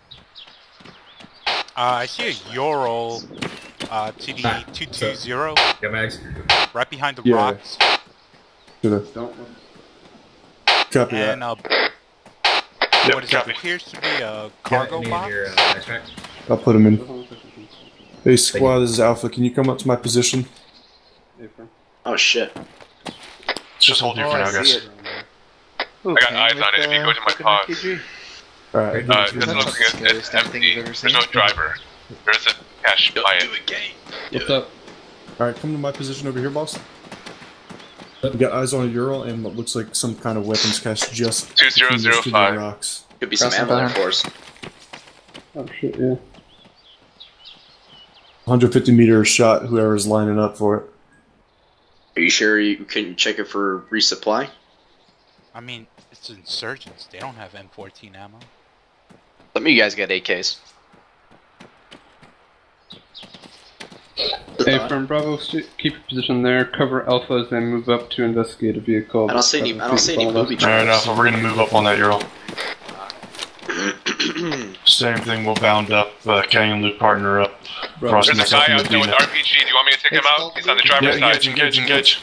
[SPEAKER 7] Uh, I see a Ural uh, to the ah, two two zero.
[SPEAKER 6] Got mags.
[SPEAKER 7] Right behind the
[SPEAKER 5] yeah.
[SPEAKER 7] rocks.
[SPEAKER 5] Should've.
[SPEAKER 12] Don't.
[SPEAKER 5] Copy
[SPEAKER 7] and,
[SPEAKER 5] that.
[SPEAKER 7] Uh,
[SPEAKER 4] yep,
[SPEAKER 7] what is
[SPEAKER 4] copy.
[SPEAKER 7] that? Appears to be a cargo
[SPEAKER 6] yeah,
[SPEAKER 7] box.
[SPEAKER 6] Your, uh,
[SPEAKER 5] I'll put him in. Hey, squad, this is Alpha. Can you come up to my position?
[SPEAKER 13] Oh, shit.
[SPEAKER 4] Let's just hold here
[SPEAKER 11] oh,
[SPEAKER 4] for
[SPEAKER 11] I
[SPEAKER 4] now, guys.
[SPEAKER 11] I got eyes on it. If you go to my pause.
[SPEAKER 5] Alright.
[SPEAKER 11] Uh, just looking at it's empty. There's no driver. There's a cash by it.
[SPEAKER 12] What's up?
[SPEAKER 5] Alright, come to my position over here, boss. We got eyes on a Ural and what looks like some kind of weapons cache just
[SPEAKER 11] two zero zero five.
[SPEAKER 5] Rocks.
[SPEAKER 13] Could be some ammo there for us.
[SPEAKER 12] Oh shit, yeah.
[SPEAKER 5] one hundred fifty meter shot, whoever's lining up for it.
[SPEAKER 13] Are you sure you couldn't check it for resupply?
[SPEAKER 7] I mean, it's insurgents. They don't have M fourteen ammo.
[SPEAKER 13] Some of you guys got A Ks.
[SPEAKER 12] Hey, from Bravo, keep your position there, cover Alpha as they move up to investigate a vehicle.
[SPEAKER 13] I don't see any, I don't see any booby traps.
[SPEAKER 4] Alright, Alpha, we're gonna move up on that Ural. Same thing, we'll bound up, uh, Kang and Luke partner up.
[SPEAKER 11] There's a guy out there with R P G, do you want me to take him out? He's on the driver's
[SPEAKER 4] yeah,
[SPEAKER 11] side.
[SPEAKER 4] engage, engage, engage.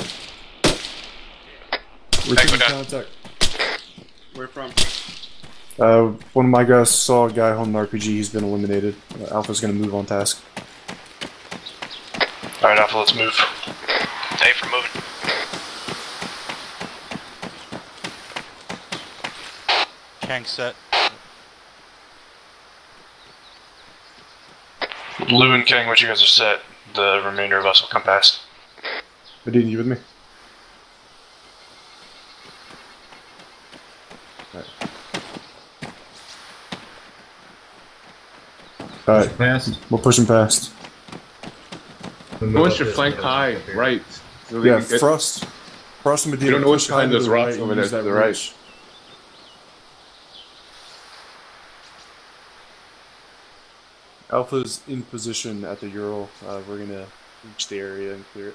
[SPEAKER 5] We're taking contact.
[SPEAKER 12] Where from?
[SPEAKER 5] Uh, one of my guys saw a guy holding an R P G, he's been eliminated. Uh, Alpha's gonna move on task.
[SPEAKER 4] Alright, Alpha, let's move.
[SPEAKER 13] Stay for moving.
[SPEAKER 7] Kang set.
[SPEAKER 4] Lou and Kang, once you guys are set, the remainder of us will come past.
[SPEAKER 5] Adine, you with me? Alright. Alright,
[SPEAKER 6] past.
[SPEAKER 5] we're pushing past.
[SPEAKER 14] Who wants your flank high, right? So
[SPEAKER 5] yeah,
[SPEAKER 14] get...
[SPEAKER 5] Frost. Frost and Medina.
[SPEAKER 14] You don't know what's behind those rocks over there to the right.
[SPEAKER 5] Ridge. Alpha's in position at the Ural. Uh, we're gonna reach the area and clear it.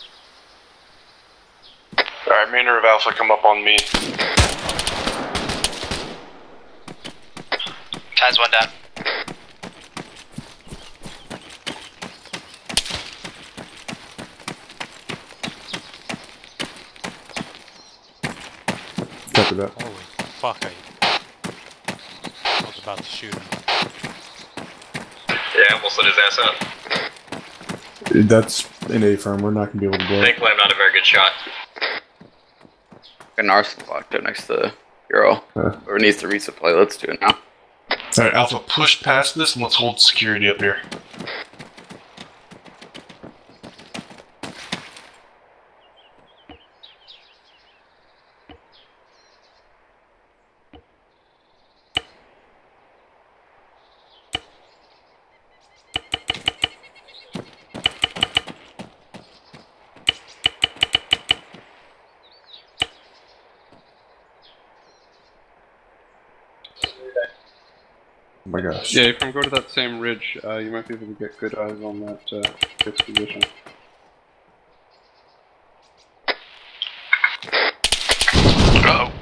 [SPEAKER 4] Alright, remainder of Alpha, come up on me.
[SPEAKER 13] Ties one down.
[SPEAKER 5] Copy that.
[SPEAKER 7] Holy fuck, I, I was about to shoot him.
[SPEAKER 8] Yeah, I almost lit his ass up.
[SPEAKER 5] That's an A firm. We're not gonna be able to blow it.
[SPEAKER 8] Thankfully, I'm not a very good shot.
[SPEAKER 15] An arsenal locked up next to the Euro.
[SPEAKER 5] Uh.
[SPEAKER 15] Whoever needs to resupply, let's do it now.
[SPEAKER 4] Alright, Alpha, push past this and let's hold security up here.
[SPEAKER 5] Oh my gosh.
[SPEAKER 12] Yeah, if you go to that same ridge, uh, you might be able to get good eyes on that uh, fixed position.
[SPEAKER 13] Uh-oh.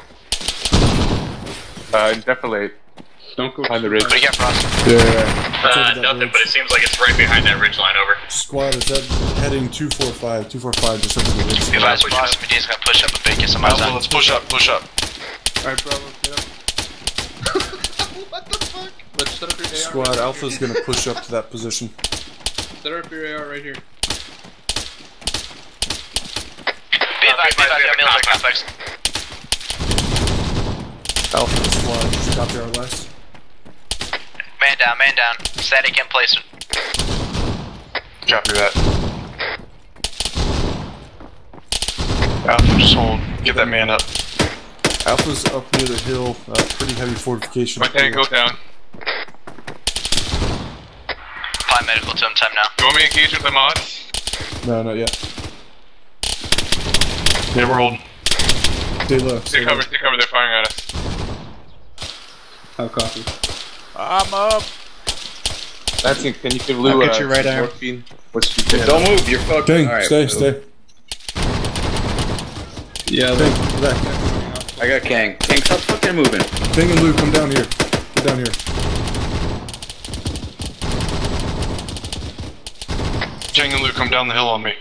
[SPEAKER 14] Uh, definitely.
[SPEAKER 12] Don't go
[SPEAKER 14] behind the ridge.
[SPEAKER 13] What do you got, Frost?
[SPEAKER 5] Yeah, yeah.
[SPEAKER 8] Uh, nothing, but it seems like it's right behind that ridge line over.
[SPEAKER 5] Squad is at heading two four five. two four five just over the ridge.
[SPEAKER 13] Be advised, Frost, M D is gonna push up a big, get some eyes
[SPEAKER 4] Alpha,
[SPEAKER 13] on.
[SPEAKER 4] let's push up, push up.
[SPEAKER 12] Alright, Bravo, get up.
[SPEAKER 10] What the fuck?
[SPEAKER 12] Let's set up your A R.
[SPEAKER 5] Squad
[SPEAKER 12] right
[SPEAKER 5] Alpha's
[SPEAKER 12] here.
[SPEAKER 5] gonna push up to that position.
[SPEAKER 12] Set up your A R right here.
[SPEAKER 13] Be advised, be advised, we have military complex.
[SPEAKER 5] Alpha squad, just copy our last.
[SPEAKER 13] Man down, man down. Static in place.
[SPEAKER 4] Copy that. Alpha, just hold. Get that man up.
[SPEAKER 5] Alpha's up near the hill, uh, pretty heavy fortification.
[SPEAKER 11] My tank go down.
[SPEAKER 13] Apply medical to him, time now.
[SPEAKER 11] You want me to engage with the mods?
[SPEAKER 5] No, not yet.
[SPEAKER 4] Yeah, we're holding.
[SPEAKER 5] Stay low.
[SPEAKER 11] Stay
[SPEAKER 5] Stay low.
[SPEAKER 11] cover, stay cover, they're firing at us.
[SPEAKER 12] How copy?
[SPEAKER 7] I'm up.
[SPEAKER 14] That's it. Can you give Lou
[SPEAKER 10] I'll get
[SPEAKER 14] uh,
[SPEAKER 10] you right
[SPEAKER 14] some
[SPEAKER 10] arm.
[SPEAKER 14] morphine? What's she doing?
[SPEAKER 15] Don't move, you're fucked.
[SPEAKER 5] Dang,
[SPEAKER 15] Alright,
[SPEAKER 5] stay,
[SPEAKER 15] move.
[SPEAKER 5] stay.
[SPEAKER 12] Yeah,
[SPEAKER 5] Dang, back.
[SPEAKER 15] I got Kang. Kang, stop fucking moving.
[SPEAKER 5] Dang and Lou, come down here. Get down here.
[SPEAKER 4] Jang and Luke, come down the hill on me.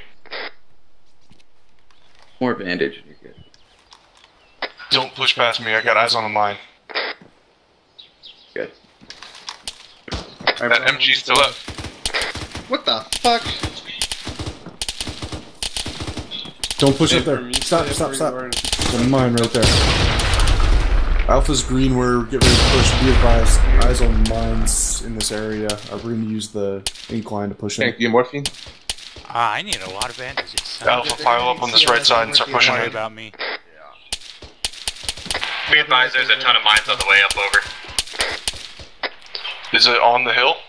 [SPEAKER 15] More bandage. You're good.
[SPEAKER 4] Don't push past me, I got eyes on the mine.
[SPEAKER 15] Good.
[SPEAKER 11] That M G's still up.
[SPEAKER 10] What the fuck?
[SPEAKER 5] Don't push up there. Stop, stop, stop. The mine right there. Alpha's green, we're getting ready to push. Be advised, eyes on mines in this area. Uh, we're going to use the incline to push in.
[SPEAKER 14] Tank, do you have morphine?
[SPEAKER 7] Ah, I need a lot of bandages.
[SPEAKER 4] Alpha, pile up on this right side and start
[SPEAKER 7] Don't
[SPEAKER 4] pushing
[SPEAKER 7] worry
[SPEAKER 4] in.
[SPEAKER 7] about me.
[SPEAKER 8] Be advised, there's a ton of mines on the way up over.
[SPEAKER 4] Is it on the hill?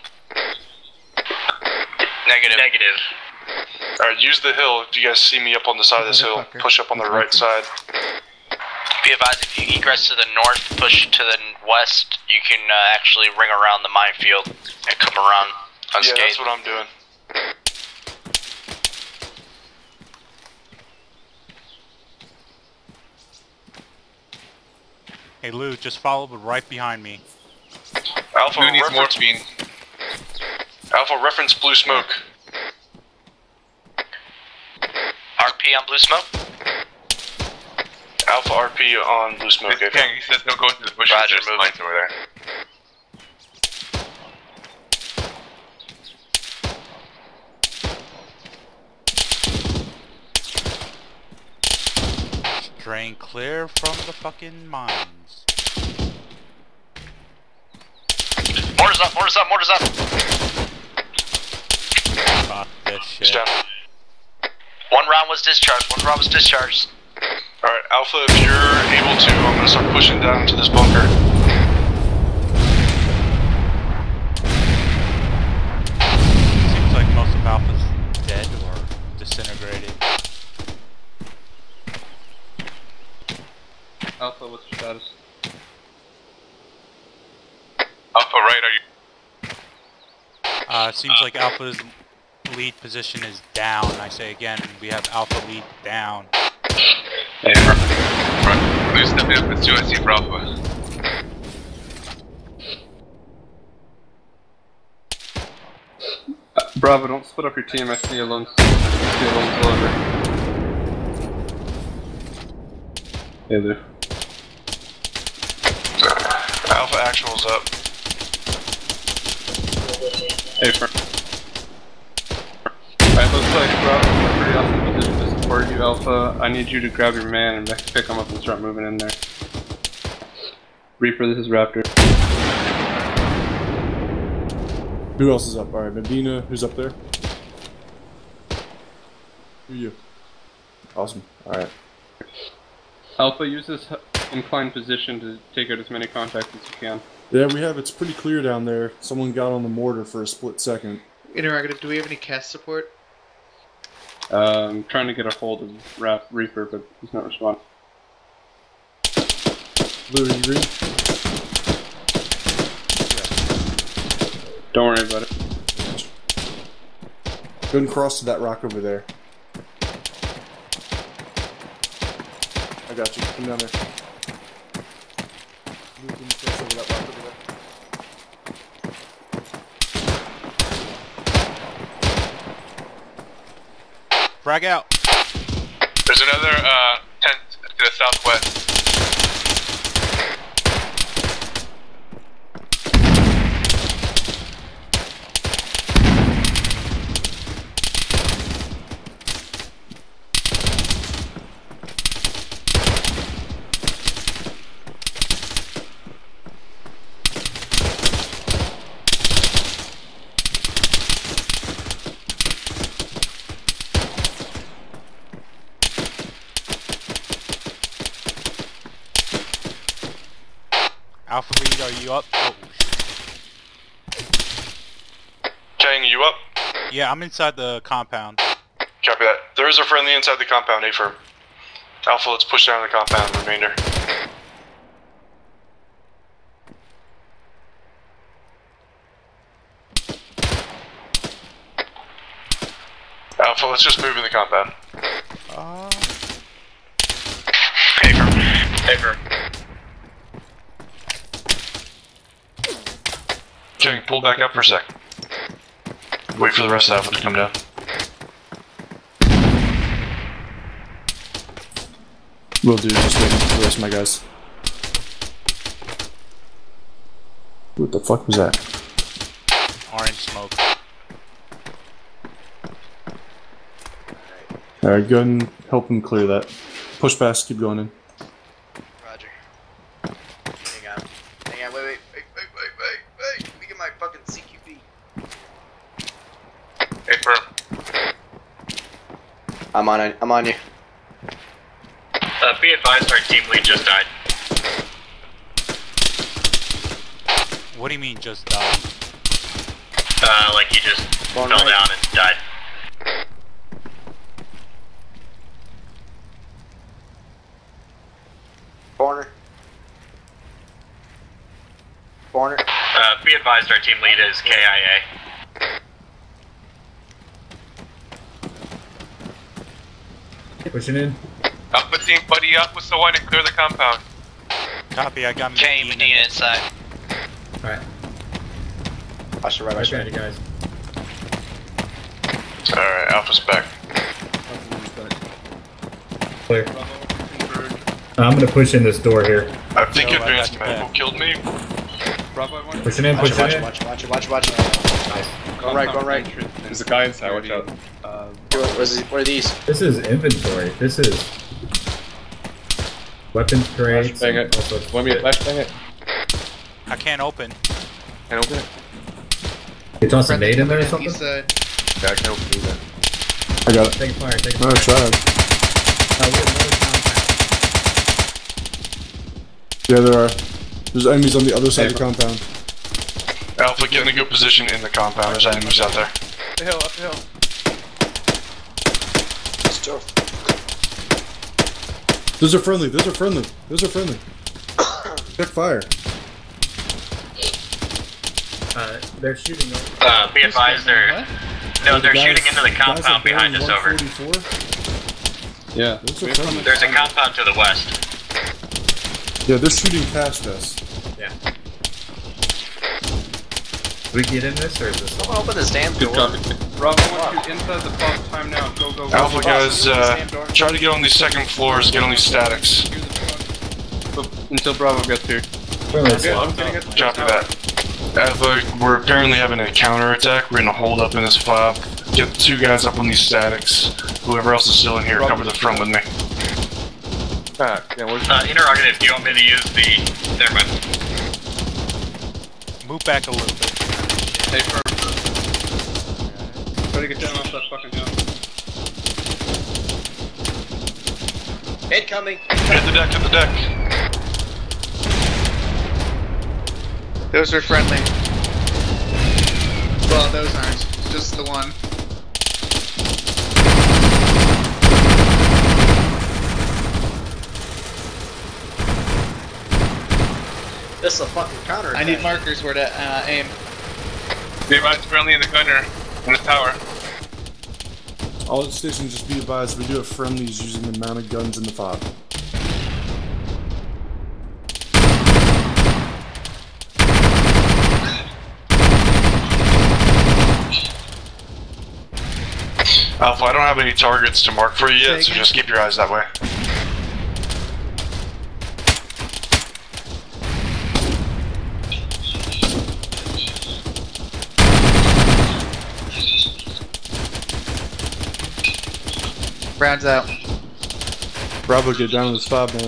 [SPEAKER 13] Negative.
[SPEAKER 8] Negative.
[SPEAKER 4] Alright, use the hill. If you guys see me up on the side of this hill, push up on the right side.
[SPEAKER 13] Be advised, if you egress to the north, push to the west, you can uh, actually ring around the minefield and come around unscathed.
[SPEAKER 4] Yeah, that's what I'm doing.
[SPEAKER 7] Hey Lou, just follow right behind me.
[SPEAKER 4] Alpha,
[SPEAKER 11] Who needs
[SPEAKER 4] reference,
[SPEAKER 11] morphine?
[SPEAKER 4] Alpha, reference blue smoke.
[SPEAKER 13] R P on blue smoke?
[SPEAKER 4] Alpha R P on blue smoke.
[SPEAKER 11] Mister Kang, he says don't go into the bushes,
[SPEAKER 13] Roger,
[SPEAKER 11] there's
[SPEAKER 13] moving.
[SPEAKER 11] mines over there.
[SPEAKER 7] Drain clear from the fucking mines.
[SPEAKER 13] Mortars up, mortars up, mortars up!
[SPEAKER 7] Fuck this
[SPEAKER 4] He's
[SPEAKER 7] shit.
[SPEAKER 4] down.
[SPEAKER 13] One round was discharged, one round was discharged.
[SPEAKER 4] Alright, Alpha, if you're able to, I'm gonna start pushing down into this bunker.
[SPEAKER 7] Seems like most of Alpha's dead or disintegrated.
[SPEAKER 12] Alpha, what's your status?
[SPEAKER 11] Alpha right, are you?
[SPEAKER 7] Uh, seems like Alpha's lead position is down. I say again, we have Alpha lead down.
[SPEAKER 11] Hey, run. Run. Blue stepping up with two I C for Alpha.
[SPEAKER 12] Uh, Bravo, don't split up your team. I see alone. I see alone cylinder. Hey, Lou.
[SPEAKER 4] Alpha actual's up.
[SPEAKER 12] Hey, friend. Looks like Bravo is a pretty awesome position to support you, Alpha. I need you to grab your man and pick him up and start moving in there. Reaper, this is Raptor.
[SPEAKER 5] Who else is up? Alright, Medina, who's up there? Who are you? Awesome. Alright.
[SPEAKER 12] Alpha, use this inclined position to take out as many contacts as you can.
[SPEAKER 5] Yeah, we have. It's pretty clear down there. Someone got on the mortar for a split second.
[SPEAKER 10] Interrogative, do we have any cast support?
[SPEAKER 12] Uh, I'm trying to get a hold of Rap Reaper, but he's not responding.
[SPEAKER 5] Blue, are you green?
[SPEAKER 12] Don't worry about it.
[SPEAKER 5] Go and cross to that rock over there. I got you. Come down there. Move in cross over that rock over there.
[SPEAKER 7] Frag out.
[SPEAKER 11] There's another uh, tent to the southwest.
[SPEAKER 7] Alpha lead, are you up? Oh.
[SPEAKER 4] Kang, you up?
[SPEAKER 7] Yeah, I'm inside the compound.
[SPEAKER 4] Copy that. There is a friendly inside the compound, A-firm. Alpha, let's push down the compound, remainder. Alpha, let's just move in the compound.
[SPEAKER 7] Uh...
[SPEAKER 8] A-firm. A-firm.
[SPEAKER 4] Kang, pull back up for a sec. Wait for the rest of Alpha to come down.
[SPEAKER 5] Will do, just waiting for the rest of my guys. What the fuck was that?
[SPEAKER 7] Orange smoke.
[SPEAKER 5] Alright, go and help him clear that. Push past, keep going in.
[SPEAKER 10] Roger. Hang on. Hang on, wait, wait, wait, wait, wait, wait, wait. Let me get my fucking C Q B.
[SPEAKER 11] Hey, firm.
[SPEAKER 15] I'm on it. I'm on you.
[SPEAKER 8] Uh, be advised, our team lead just died.
[SPEAKER 7] What do you mean just died?
[SPEAKER 8] Uh, like he just
[SPEAKER 15] Going
[SPEAKER 8] fell
[SPEAKER 15] right.
[SPEAKER 8] down and died.
[SPEAKER 15] Corner. Corner.
[SPEAKER 8] Uh, be advised, our team lead is K I A.
[SPEAKER 6] Pushing in.
[SPEAKER 11] Alpha team, buddy up with the one and clear the compound.
[SPEAKER 7] Copy, I got
[SPEAKER 13] K, Medina inside.
[SPEAKER 6] Alright.
[SPEAKER 15] Watch the right, watch the
[SPEAKER 6] Right
[SPEAKER 15] right.
[SPEAKER 6] behind you guys.
[SPEAKER 4] Alright, Alpha's back.
[SPEAKER 6] Clear. I'm gonna push in this door here.
[SPEAKER 4] I think
[SPEAKER 7] No, I
[SPEAKER 4] advanced
[SPEAKER 7] got you
[SPEAKER 4] medical
[SPEAKER 7] back.
[SPEAKER 4] killed me.
[SPEAKER 12] Bravo, I want
[SPEAKER 6] Pushing in,
[SPEAKER 15] Watch it,
[SPEAKER 6] pushing
[SPEAKER 15] watch it,
[SPEAKER 6] in.
[SPEAKER 15] watch it, watch it, watch it, watch it.
[SPEAKER 6] Nice.
[SPEAKER 15] Go right, go right.
[SPEAKER 14] There's a guy inside, watch out.
[SPEAKER 12] Uh,
[SPEAKER 15] Where's the, where are these?
[SPEAKER 6] This is inventory. This is weapons crates.
[SPEAKER 14] Flashbang
[SPEAKER 6] and
[SPEAKER 14] it.
[SPEAKER 6] all sorts of
[SPEAKER 14] Want me to
[SPEAKER 6] shit.
[SPEAKER 14] flashbang it?
[SPEAKER 7] I can't open.
[SPEAKER 14] Can I open it?
[SPEAKER 6] You toss a nade in there or
[SPEAKER 10] East
[SPEAKER 6] something?
[SPEAKER 10] side.
[SPEAKER 14] Yeah, I can open it then.
[SPEAKER 5] I got it.
[SPEAKER 6] Take fire, take
[SPEAKER 5] I
[SPEAKER 6] fire.
[SPEAKER 5] tried.
[SPEAKER 6] Uh, we have another compound.
[SPEAKER 5] Yeah, there are. There's enemies on the other side of the compound.
[SPEAKER 4] Alpha, get in a good position in the compound. There's enemies out there.
[SPEAKER 12] up the hill, up the hill.
[SPEAKER 5] Those are friendly, those are friendly, those are friendly. Check fire.
[SPEAKER 6] Uh, they're shooting over.
[SPEAKER 8] Uh, be advised, they're... No,
[SPEAKER 5] Oh, the
[SPEAKER 8] they're
[SPEAKER 5] guys-
[SPEAKER 8] shooting into the
[SPEAKER 5] guys are
[SPEAKER 8] compound behind us
[SPEAKER 5] bearing
[SPEAKER 8] over.
[SPEAKER 5] one forty-four.
[SPEAKER 12] Yeah.
[SPEAKER 5] Those are friendly.
[SPEAKER 8] There's a compound to the west.
[SPEAKER 5] Yeah, they're shooting past us.
[SPEAKER 6] Yeah. Do we get in this or is this?
[SPEAKER 13] Someone open this damn
[SPEAKER 12] Good
[SPEAKER 13] door.
[SPEAKER 12] copy. Bravo, once you're inside the box, time now. Go, go, go.
[SPEAKER 4] Alpha guys, uh, try to get on these second floors, get on these statics.
[SPEAKER 12] Until Bravo gets here.
[SPEAKER 6] Yeah,
[SPEAKER 14] I'm getting it.
[SPEAKER 4] Copy that. Alpha, we're apparently having a counterattack. We're gonna hold up in this fob. Get the two guys up on these statics. Whoever else is still in here, cover the front with me.
[SPEAKER 11] Ah, yeah, where's
[SPEAKER 8] Uh, interrogative, do you want me to use the... Never mind.
[SPEAKER 7] Move back a little bit.
[SPEAKER 12] Hey, firm. Try to get down off that fucking hill.
[SPEAKER 15] Incoming.
[SPEAKER 4] Hit the deck, hit the deck.
[SPEAKER 10] Those are friendly. Well, those aren't. Just the one.
[SPEAKER 15] This is a fucking counter.
[SPEAKER 10] I need markers where to uh, aim.
[SPEAKER 11] Be advised, friendly in the gunner, in the tower.
[SPEAKER 5] All stations, just be advised, we do have friendlies using the mounted guns in the fob.
[SPEAKER 4] Alpha, I don't have any targets to mark for you yet, so just keep your eyes that way.
[SPEAKER 10] Rounds out.
[SPEAKER 5] Bravo, get down to this fob, man.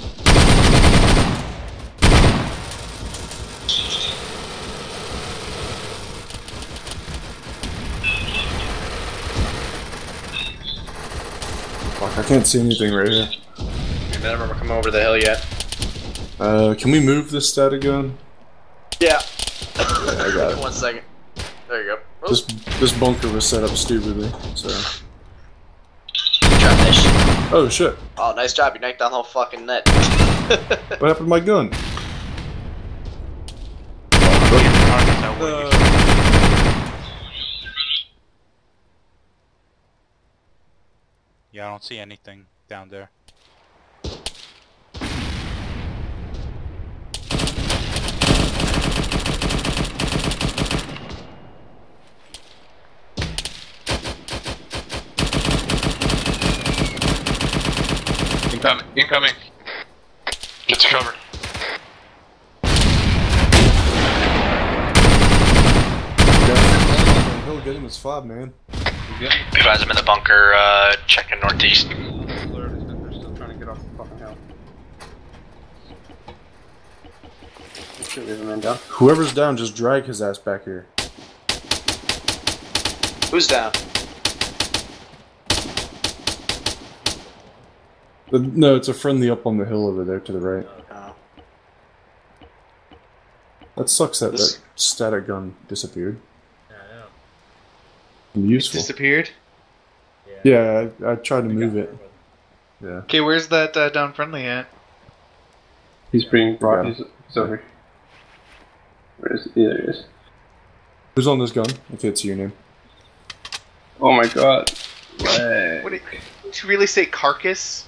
[SPEAKER 5] Fuck, I can't see anything right here.
[SPEAKER 15] None of them are coming over the hill yet.
[SPEAKER 5] Uh, can we move this static gun?
[SPEAKER 15] Yeah.
[SPEAKER 5] Yeah, I got it.
[SPEAKER 15] One second. There you go. Oh.
[SPEAKER 5] This, this bunker was set up stupidly, so...
[SPEAKER 15] Drop that shit.
[SPEAKER 5] Oh shit.
[SPEAKER 15] Oh, nice job. You knocked down the whole fucking net.
[SPEAKER 5] What happened to my gun? Uh,
[SPEAKER 7] Yeah, I don't see anything down there.
[SPEAKER 11] Incoming, incoming.
[SPEAKER 4] Get to cover.
[SPEAKER 5] He'll get in his fob, man.
[SPEAKER 13] Advise I'm in the bunker, uh, checking northeast.
[SPEAKER 12] They're still trying to get off the fucking hill.
[SPEAKER 5] Whoever's down, just drag his ass back here.
[SPEAKER 15] Who's down?
[SPEAKER 5] But no, it's a friendly up on the hill over there to the right.
[SPEAKER 15] Oh.
[SPEAKER 5] That sucks that
[SPEAKER 15] This-
[SPEAKER 5] that static gun disappeared.
[SPEAKER 6] Yeah, I know.
[SPEAKER 5] Useful.
[SPEAKER 10] Disappeared?
[SPEAKER 5] Yeah, I, I tried to move it. Yeah.
[SPEAKER 10] Okay, where's that uh, down friendly at?
[SPEAKER 12] He's being brought.
[SPEAKER 5] Yeah.
[SPEAKER 12] He's, he's over here. Where is he? Yeah, there he is.
[SPEAKER 5] Who's on this gun? I can't see your name.
[SPEAKER 12] Oh my god. Way.
[SPEAKER 10] What did, did you really say carcass?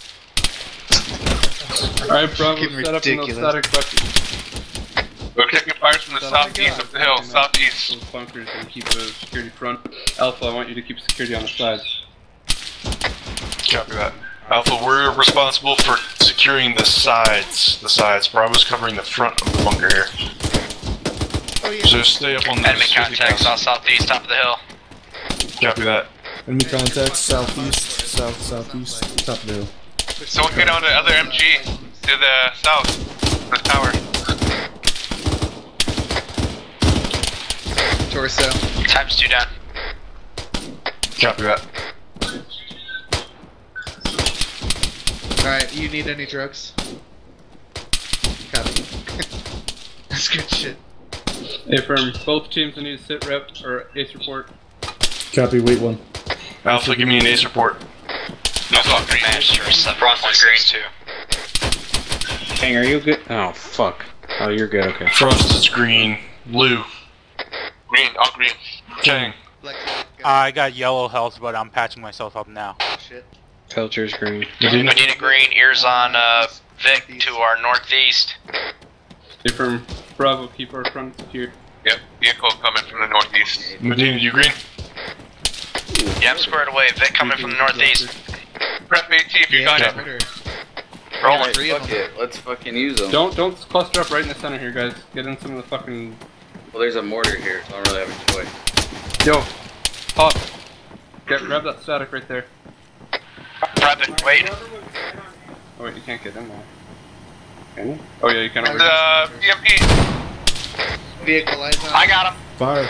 [SPEAKER 12] Alright, Bravo,
[SPEAKER 10] Fucking
[SPEAKER 12] set up in those
[SPEAKER 10] ridiculous.
[SPEAKER 12] static buckets.
[SPEAKER 11] We're taking fires from the southeast of the hill, southeast.
[SPEAKER 12] Those bunkers and keep a security front. Alpha, I want you to keep security on the sides.
[SPEAKER 4] Copy that. Alpha, we're responsible for securing the sides. The sides. Bravo's covering the front of the bunker here.
[SPEAKER 10] Oh, yeah.
[SPEAKER 4] So stay up on the
[SPEAKER 13] Enemy contacts on southeast, top of the hill.
[SPEAKER 4] Copy that.
[SPEAKER 5] Enemy contacts, southeast, south, southeast, top of the hill.
[SPEAKER 11] So we'll get on the other M G to the south, the tower.
[SPEAKER 10] Torso.
[SPEAKER 13] Times two down.
[SPEAKER 4] Copy that.
[SPEAKER 10] Alright, you need any drugs? Copy. That's good shit.
[SPEAKER 12] Hey, firm. Both teams I need to sit rep or ace report.
[SPEAKER 5] Copy, wait one.
[SPEAKER 4] Alpha, give me an ace report.
[SPEAKER 13] Alpha green. Master seven one six two.
[SPEAKER 3] Hang, are you good? Oh, fuck. Oh, you're good, okay.
[SPEAKER 4] Frost is green. Blue.
[SPEAKER 11] Green, all green.
[SPEAKER 4] Kang.
[SPEAKER 7] I got yellow health, but I'm patching myself up now.
[SPEAKER 10] Shit.
[SPEAKER 3] Culture's green.
[SPEAKER 13] We need a green. Ears on uh, Vic to our northeast.
[SPEAKER 12] Hey, firm. Bravo, keep our front secure.
[SPEAKER 11] Yep, vehicle coming from the northeast.
[SPEAKER 4] Medina, you green?
[SPEAKER 13] Yeah, I'm squared away. Vic coming from the northeast.
[SPEAKER 11] Prep AT if you got it.
[SPEAKER 13] Rolling.
[SPEAKER 16] Fuck it, let's fucking use them.
[SPEAKER 12] Don't don't cluster up right in the center here, guys. Get in some of the fucking.
[SPEAKER 16] Well, there's a mortar here, so I don't really have a choice.
[SPEAKER 12] Yo, pop. Get, grab that static right there.
[SPEAKER 13] Grab it, wait.
[SPEAKER 12] Oh wait, you can't get in there. Can you? Oh yeah, you can.
[SPEAKER 11] Uh, B M P.
[SPEAKER 10] Vehicle lights on.
[SPEAKER 13] I got him.
[SPEAKER 5] Fire.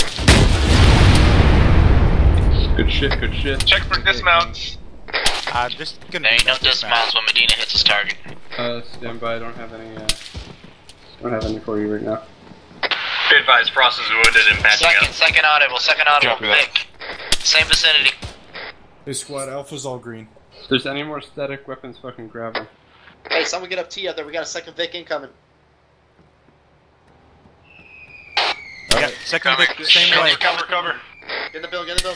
[SPEAKER 12] Good shit, good shit.
[SPEAKER 11] Check for dismounts.
[SPEAKER 7] Uh, just gonna
[SPEAKER 13] There ain't no dismounts when Medina hits his target.
[SPEAKER 12] Uh, stand by, I don't have any, uh... don't have any for you right now.
[SPEAKER 8] Be advised, Frost is wounded and patching
[SPEAKER 13] Second,
[SPEAKER 8] up.
[SPEAKER 13] second audible, second audible,
[SPEAKER 11] Copy that.
[SPEAKER 13] Vic. Same vicinity.
[SPEAKER 5] Hey squad, Alpha's all green.
[SPEAKER 12] If there's any more static weapons, fucking grab them.
[SPEAKER 15] Hey, someone get up T out there. We got a second Vic incoming.
[SPEAKER 7] Yeah, second Vic, same way.
[SPEAKER 11] Cover, cover.
[SPEAKER 15] Get in the bill, get in the bill.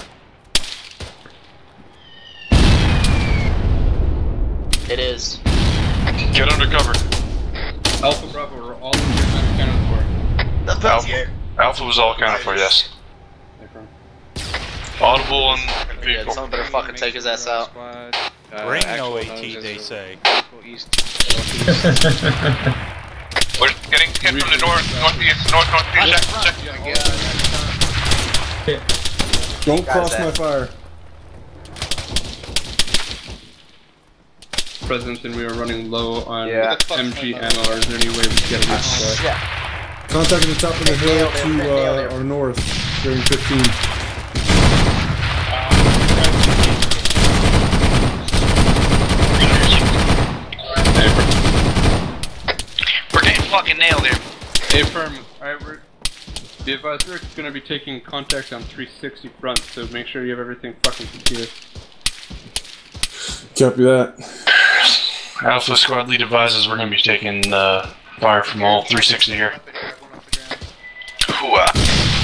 [SPEAKER 15] It is.
[SPEAKER 4] Get under cover.
[SPEAKER 12] Alpha Bravo, we're all unaccounted for.
[SPEAKER 15] The bill's here.
[SPEAKER 4] Alpha, Alpha was all accounted for, yes. Audible and
[SPEAKER 15] Yeah, someone better fucking take his ass out.
[SPEAKER 7] Bring no AT, they say.
[SPEAKER 11] We're getting hit from the north, northeast, north, northeast. Check, check.
[SPEAKER 5] Don't cross my fire.
[SPEAKER 12] President, and we are running low on
[SPEAKER 15] Yeah.
[SPEAKER 12] M G ammo. Is there any way we can get a good spot?
[SPEAKER 15] Yeah.
[SPEAKER 5] Contact at the top of the hill to uh, our north, bearing fifteen.
[SPEAKER 13] We're getting fucking nailed here.
[SPEAKER 12] Hey, firm. Alright, we're... Be advised, we're gonna be taking contact on three sixty front, so make sure you have everything fucking secure.
[SPEAKER 5] Copy that.
[SPEAKER 4] Alpha squad lead advises we're going to be taking uh, fire from all three sixty here.
[SPEAKER 13] Hooah.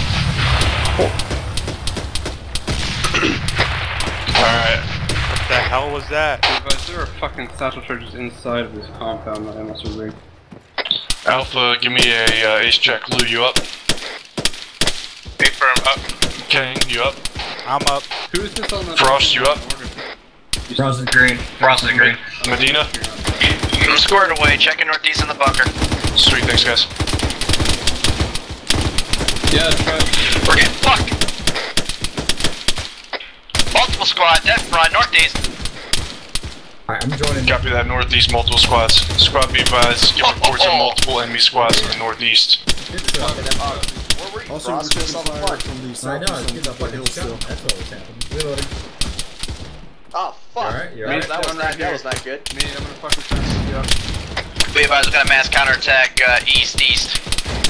[SPEAKER 4] Alright.
[SPEAKER 7] What the hell was that?
[SPEAKER 12] Be advised, there are fucking satchel charges inside of this compound that I must have rigged.
[SPEAKER 4] Alpha, give me a uh, ace check. Lou, you up?
[SPEAKER 11] Hey, firm, up.
[SPEAKER 4] Kang, you up?
[SPEAKER 7] I'm up.
[SPEAKER 12] Who is this on the...
[SPEAKER 4] Frost, you up?
[SPEAKER 8] Frost is green. Frost is green.
[SPEAKER 4] Medina?
[SPEAKER 13] I'm squared away, checking northeast in the bunker.
[SPEAKER 4] Sweet, thanks guys.
[SPEAKER 12] Yeah, try.
[SPEAKER 13] We're getting fucked. Multiple squad, dead front, northeast.
[SPEAKER 6] Alright, I'm joining.
[SPEAKER 4] Copy that, northeast, multiple squads. Squad be advised, give reports of multiple enemy squads in the northeast.
[SPEAKER 15] Where were you,
[SPEAKER 5] Also,
[SPEAKER 15] Frost?
[SPEAKER 5] we're
[SPEAKER 15] Just
[SPEAKER 5] taking
[SPEAKER 15] on the
[SPEAKER 5] fire
[SPEAKER 15] front.
[SPEAKER 5] from the
[SPEAKER 6] I know,
[SPEAKER 5] southeast
[SPEAKER 6] it's
[SPEAKER 5] on top of the hill still.
[SPEAKER 6] That's what was happening. Reloading.
[SPEAKER 15] Oh, fuck.
[SPEAKER 6] Alright, you're
[SPEAKER 15] that,
[SPEAKER 6] right.
[SPEAKER 15] that was not, that was not good.
[SPEAKER 12] Me, I'm gonna fucking try to pick you up.
[SPEAKER 13] Be advised, we're gonna mass counterattack uh, east, east.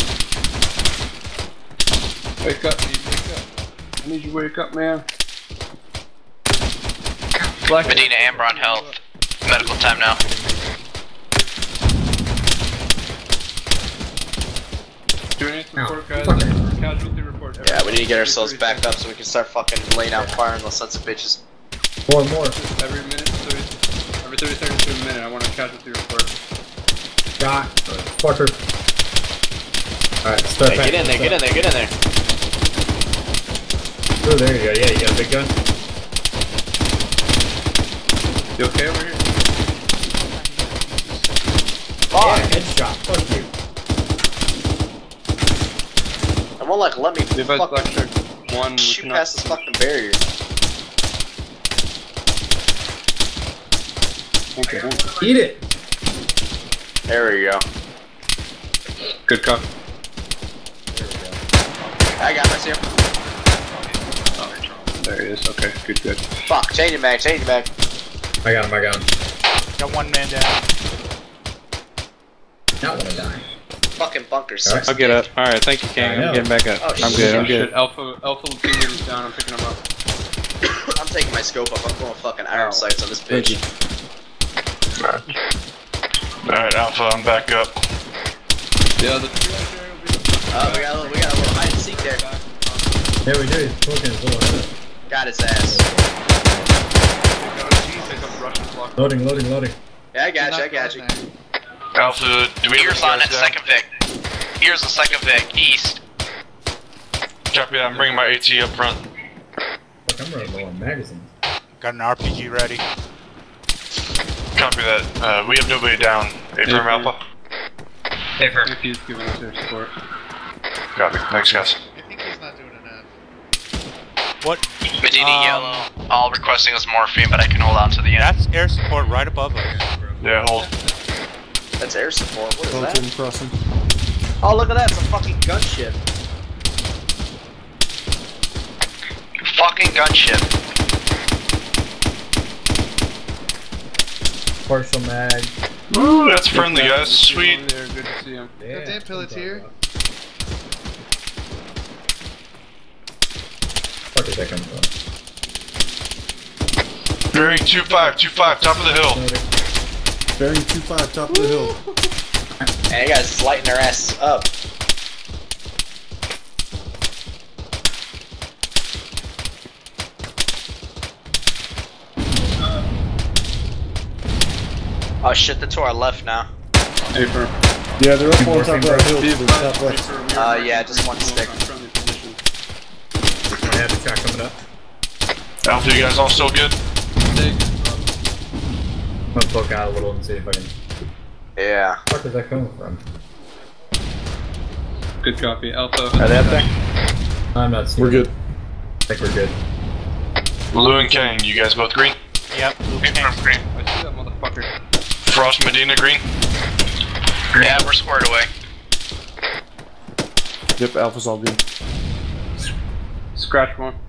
[SPEAKER 12] Wake up, need wake up. I need you to wake up, man. Black
[SPEAKER 13] Medina, Amber on health. Medical time now.
[SPEAKER 12] Do we need some
[SPEAKER 6] Ow.
[SPEAKER 12] report, guys?
[SPEAKER 6] Fuck.
[SPEAKER 12] Casualty report.
[SPEAKER 15] Yeah, we need to get ourselves back up so we can start fucking laying out fire on those sons of bitches.
[SPEAKER 6] More, more.
[SPEAKER 12] Every minute, thirty, every thirty seconds to a minute, I want a casualty report.
[SPEAKER 6] Got. Fucker. Alright, start
[SPEAKER 15] Hey,
[SPEAKER 6] back.
[SPEAKER 15] get in there, get in there, get in there.
[SPEAKER 6] Oh, there you go. Yeah, you got a big gun.
[SPEAKER 12] You okay over here?
[SPEAKER 6] Oh, yeah, headshot. Fuck you.
[SPEAKER 15] It won't like let me
[SPEAKER 12] Be advised,
[SPEAKER 15] fucking
[SPEAKER 12] Black Shark. One, we
[SPEAKER 15] shoot
[SPEAKER 12] cannot...
[SPEAKER 15] past this fucking barrier.
[SPEAKER 12] Okay.
[SPEAKER 6] Eat it.
[SPEAKER 15] There we go.
[SPEAKER 12] Good cop.
[SPEAKER 15] I got this here.
[SPEAKER 12] Oh, there he is. Okay, good, good.
[SPEAKER 15] Fuck, change it back, change it back.
[SPEAKER 6] I got him, I got him.
[SPEAKER 7] Got one man down.
[SPEAKER 6] Not wanna die.
[SPEAKER 15] Fucking bunker
[SPEAKER 6] Alright.
[SPEAKER 15] six.
[SPEAKER 17] I'll get up. Alright, thank you,
[SPEAKER 6] I
[SPEAKER 17] King.
[SPEAKER 6] know.
[SPEAKER 17] I'm getting back up.
[SPEAKER 15] Oh,
[SPEAKER 17] I'm
[SPEAKER 15] shit.
[SPEAKER 17] good, I'm
[SPEAKER 12] Shit,
[SPEAKER 17] good.
[SPEAKER 12] Alpha, Alpha team is down. I'm picking him up.
[SPEAKER 15] I'm taking my scope up. I'm going fucking iron sights on this bitch.
[SPEAKER 4] Alright, Alpha, I'm back up.
[SPEAKER 12] Yeah, the
[SPEAKER 15] Uh, we got a little, we got a little hide and seek there.
[SPEAKER 6] Yeah, we do. He's poking his little head.
[SPEAKER 15] Got his ass.
[SPEAKER 6] Loading, loading, loading.
[SPEAKER 15] Yeah, I got you, I got you.
[SPEAKER 4] Alpha, do we have
[SPEAKER 13] Ears on
[SPEAKER 4] guys
[SPEAKER 13] it,
[SPEAKER 4] down?
[SPEAKER 13] second Vic. Ears on second Vic, east.
[SPEAKER 4] Copy that, I'm bringing my AT up front.
[SPEAKER 6] Fuck, I'm running low on magazines.
[SPEAKER 7] Got an R P G ready.
[SPEAKER 4] Copy that, uh, we have nobody down. Affirm
[SPEAKER 12] Affirm.
[SPEAKER 4] Alpha.
[SPEAKER 8] Hey, firm.
[SPEAKER 12] If he's giving us their support.
[SPEAKER 4] Copy, thanks guys.
[SPEAKER 10] I think he's not doing enough.
[SPEAKER 7] What?
[SPEAKER 13] Medina
[SPEAKER 7] Um,
[SPEAKER 13] yellow, all requesting us morphine, but I can hold on to the end.
[SPEAKER 7] That's air support right above us.
[SPEAKER 4] Yeah, hold.
[SPEAKER 15] That's air support. What is
[SPEAKER 5] Pelton
[SPEAKER 15] that?
[SPEAKER 5] crossing.
[SPEAKER 15] Oh, look at that. It's a fucking gunship.
[SPEAKER 13] Fucking gunship.
[SPEAKER 6] Partial mag.
[SPEAKER 4] Ooh, that's friendly, guys. Sweet.
[SPEAKER 12] There, good to see him.
[SPEAKER 10] Yeah. Goddamn pelletier.
[SPEAKER 6] Where did that come from?
[SPEAKER 4] Bearing two five, two five, top of the hill.
[SPEAKER 5] Bearing two five, top of the hill.
[SPEAKER 15] And you guys lighting their ass up. Oh shit, they're to our left now.
[SPEAKER 12] Paper.
[SPEAKER 5] Yeah, they're up on top of that hill. To the top left.
[SPEAKER 15] Uh, yeah, just one stick.
[SPEAKER 6] I have a shot coming up.
[SPEAKER 4] Alpha, you guys all still good?
[SPEAKER 6] I'm gonna poke out a little and see if I can.
[SPEAKER 15] Yeah.
[SPEAKER 6] Where is that coming from?
[SPEAKER 12] Good copy. Alpha.
[SPEAKER 15] Are they up there?
[SPEAKER 6] I'm not seeing.
[SPEAKER 5] We're good.
[SPEAKER 6] I think we're good.
[SPEAKER 4] Lou and Kang, you guys both green?
[SPEAKER 7] Yep.
[SPEAKER 2] Confirm green.
[SPEAKER 12] I see that motherfucker.
[SPEAKER 4] Frost, Medina, green?
[SPEAKER 13] Yeah, we're squared away.
[SPEAKER 5] Yep, Alpha's all good.
[SPEAKER 12] Scratch one.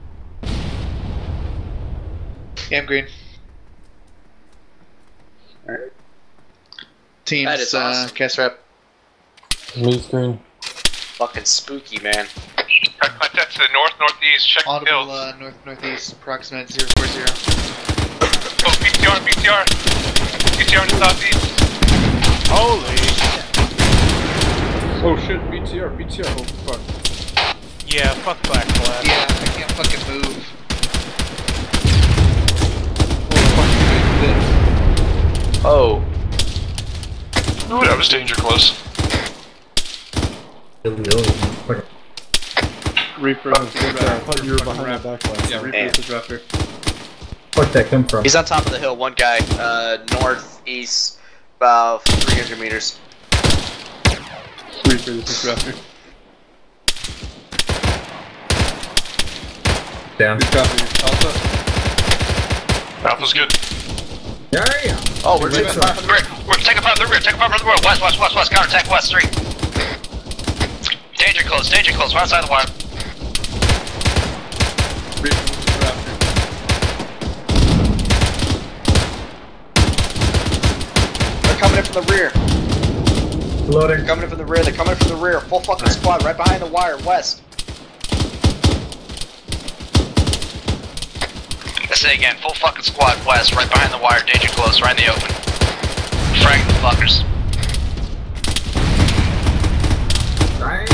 [SPEAKER 10] Yeah, I'm green.
[SPEAKER 12] Alright.
[SPEAKER 10] Teams,
[SPEAKER 15] That is
[SPEAKER 10] uh,
[SPEAKER 15] awesome.
[SPEAKER 10] cast rep.
[SPEAKER 5] Me's green.
[SPEAKER 15] Fucking spooky, man.
[SPEAKER 11] Contact to the north, northeast, check the
[SPEAKER 10] Audible,
[SPEAKER 11] hills.
[SPEAKER 10] uh, north, northeast, approximate zero four zero.
[SPEAKER 11] Oh, P T R, P T R. P T R in the southeast.
[SPEAKER 7] Holy shit.
[SPEAKER 12] Oh shit, B T R, B T R, oh fuck.
[SPEAKER 7] Yeah, fuck Black Glass.
[SPEAKER 10] Yeah, I can't fucking move.
[SPEAKER 15] Oh.
[SPEAKER 4] Ooh, that was danger close.
[SPEAKER 12] Reaper
[SPEAKER 5] Oh,
[SPEAKER 12] is
[SPEAKER 5] okay, I thought you were behind that backlash.
[SPEAKER 12] Yeah, Reaper
[SPEAKER 15] Damn.
[SPEAKER 12] is the raptor.
[SPEAKER 6] Where'd that come from?
[SPEAKER 15] He's on top of the hill, one guy, uh, northeast, about three hundred meters.
[SPEAKER 12] Reaper, this is raptor.
[SPEAKER 6] Down.
[SPEAKER 12] Good copy. Alpha.
[SPEAKER 4] Alpha's good.
[SPEAKER 6] Yeah, yeah.
[SPEAKER 15] Oh, we're taking fire from the
[SPEAKER 13] We're, we're taking fire from the rear, taking fire from the rear. West, west, west, west, counterattack west, three. Danger close, danger close, we're outside the wire.
[SPEAKER 12] Reaper, this is raptor.
[SPEAKER 15] They're coming in from the rear.
[SPEAKER 6] Loading.
[SPEAKER 15] They're coming in from the rear, they're coming in from the rear. Full fucking squad, right behind the wire, west.
[SPEAKER 13] I say again, full fucking squad west, right behind the wire, danger close, right in the open. Frag the fuckers.
[SPEAKER 6] Right.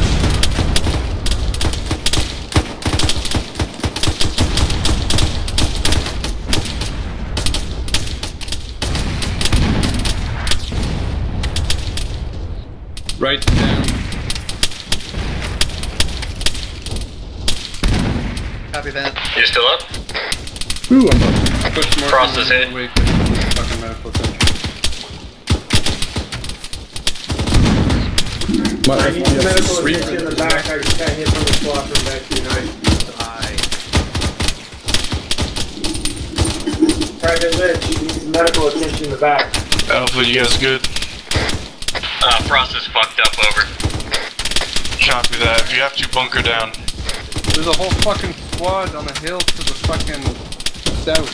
[SPEAKER 12] Right down.
[SPEAKER 10] Copy that.
[SPEAKER 8] You still up?
[SPEAKER 5] Ooh, I'm up.
[SPEAKER 12] Push more.
[SPEAKER 8] Frost is hit.
[SPEAKER 12] Away from the fucking medical center.
[SPEAKER 5] My
[SPEAKER 17] I need
[SPEAKER 5] F P S
[SPEAKER 17] medical
[SPEAKER 5] is sweet.
[SPEAKER 17] attention in the back. I just got hit from the squad from back behind. Private Lynch, he needs medical attention in the back.
[SPEAKER 4] Alpha, you guys good?
[SPEAKER 8] Uh, Frost is fucked up, over.
[SPEAKER 4] Copy that. If you have to, bunker down.
[SPEAKER 12] There's a whole fucking squad on the hill to the fucking south.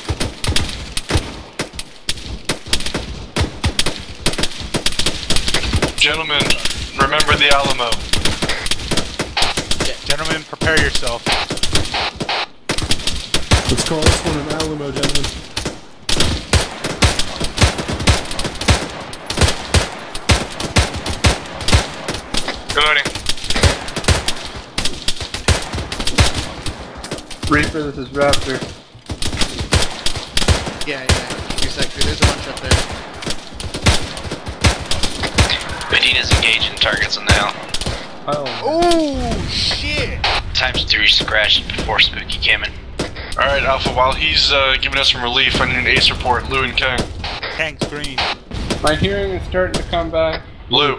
[SPEAKER 4] Gentlemen, remember the Alamo.
[SPEAKER 7] Gentlemen, prepare yourself.
[SPEAKER 5] Let's call this one an Alamo, gentlemen.
[SPEAKER 11] Reloading.
[SPEAKER 12] Reaper, this is Raptor.
[SPEAKER 10] Yeah, yeah. Two sector. There's a bunch up there.
[SPEAKER 13] Medina's engaging targets on the hill.
[SPEAKER 12] Oh.
[SPEAKER 7] Oh shit!
[SPEAKER 13] Times three scratched before Spooky came in.
[SPEAKER 4] Alright, Alpha, while he's uh, giving us some relief, I need an ace report. Lou and Kang.
[SPEAKER 7] Tank's green.
[SPEAKER 12] My hearing is starting to come back.
[SPEAKER 4] Lou.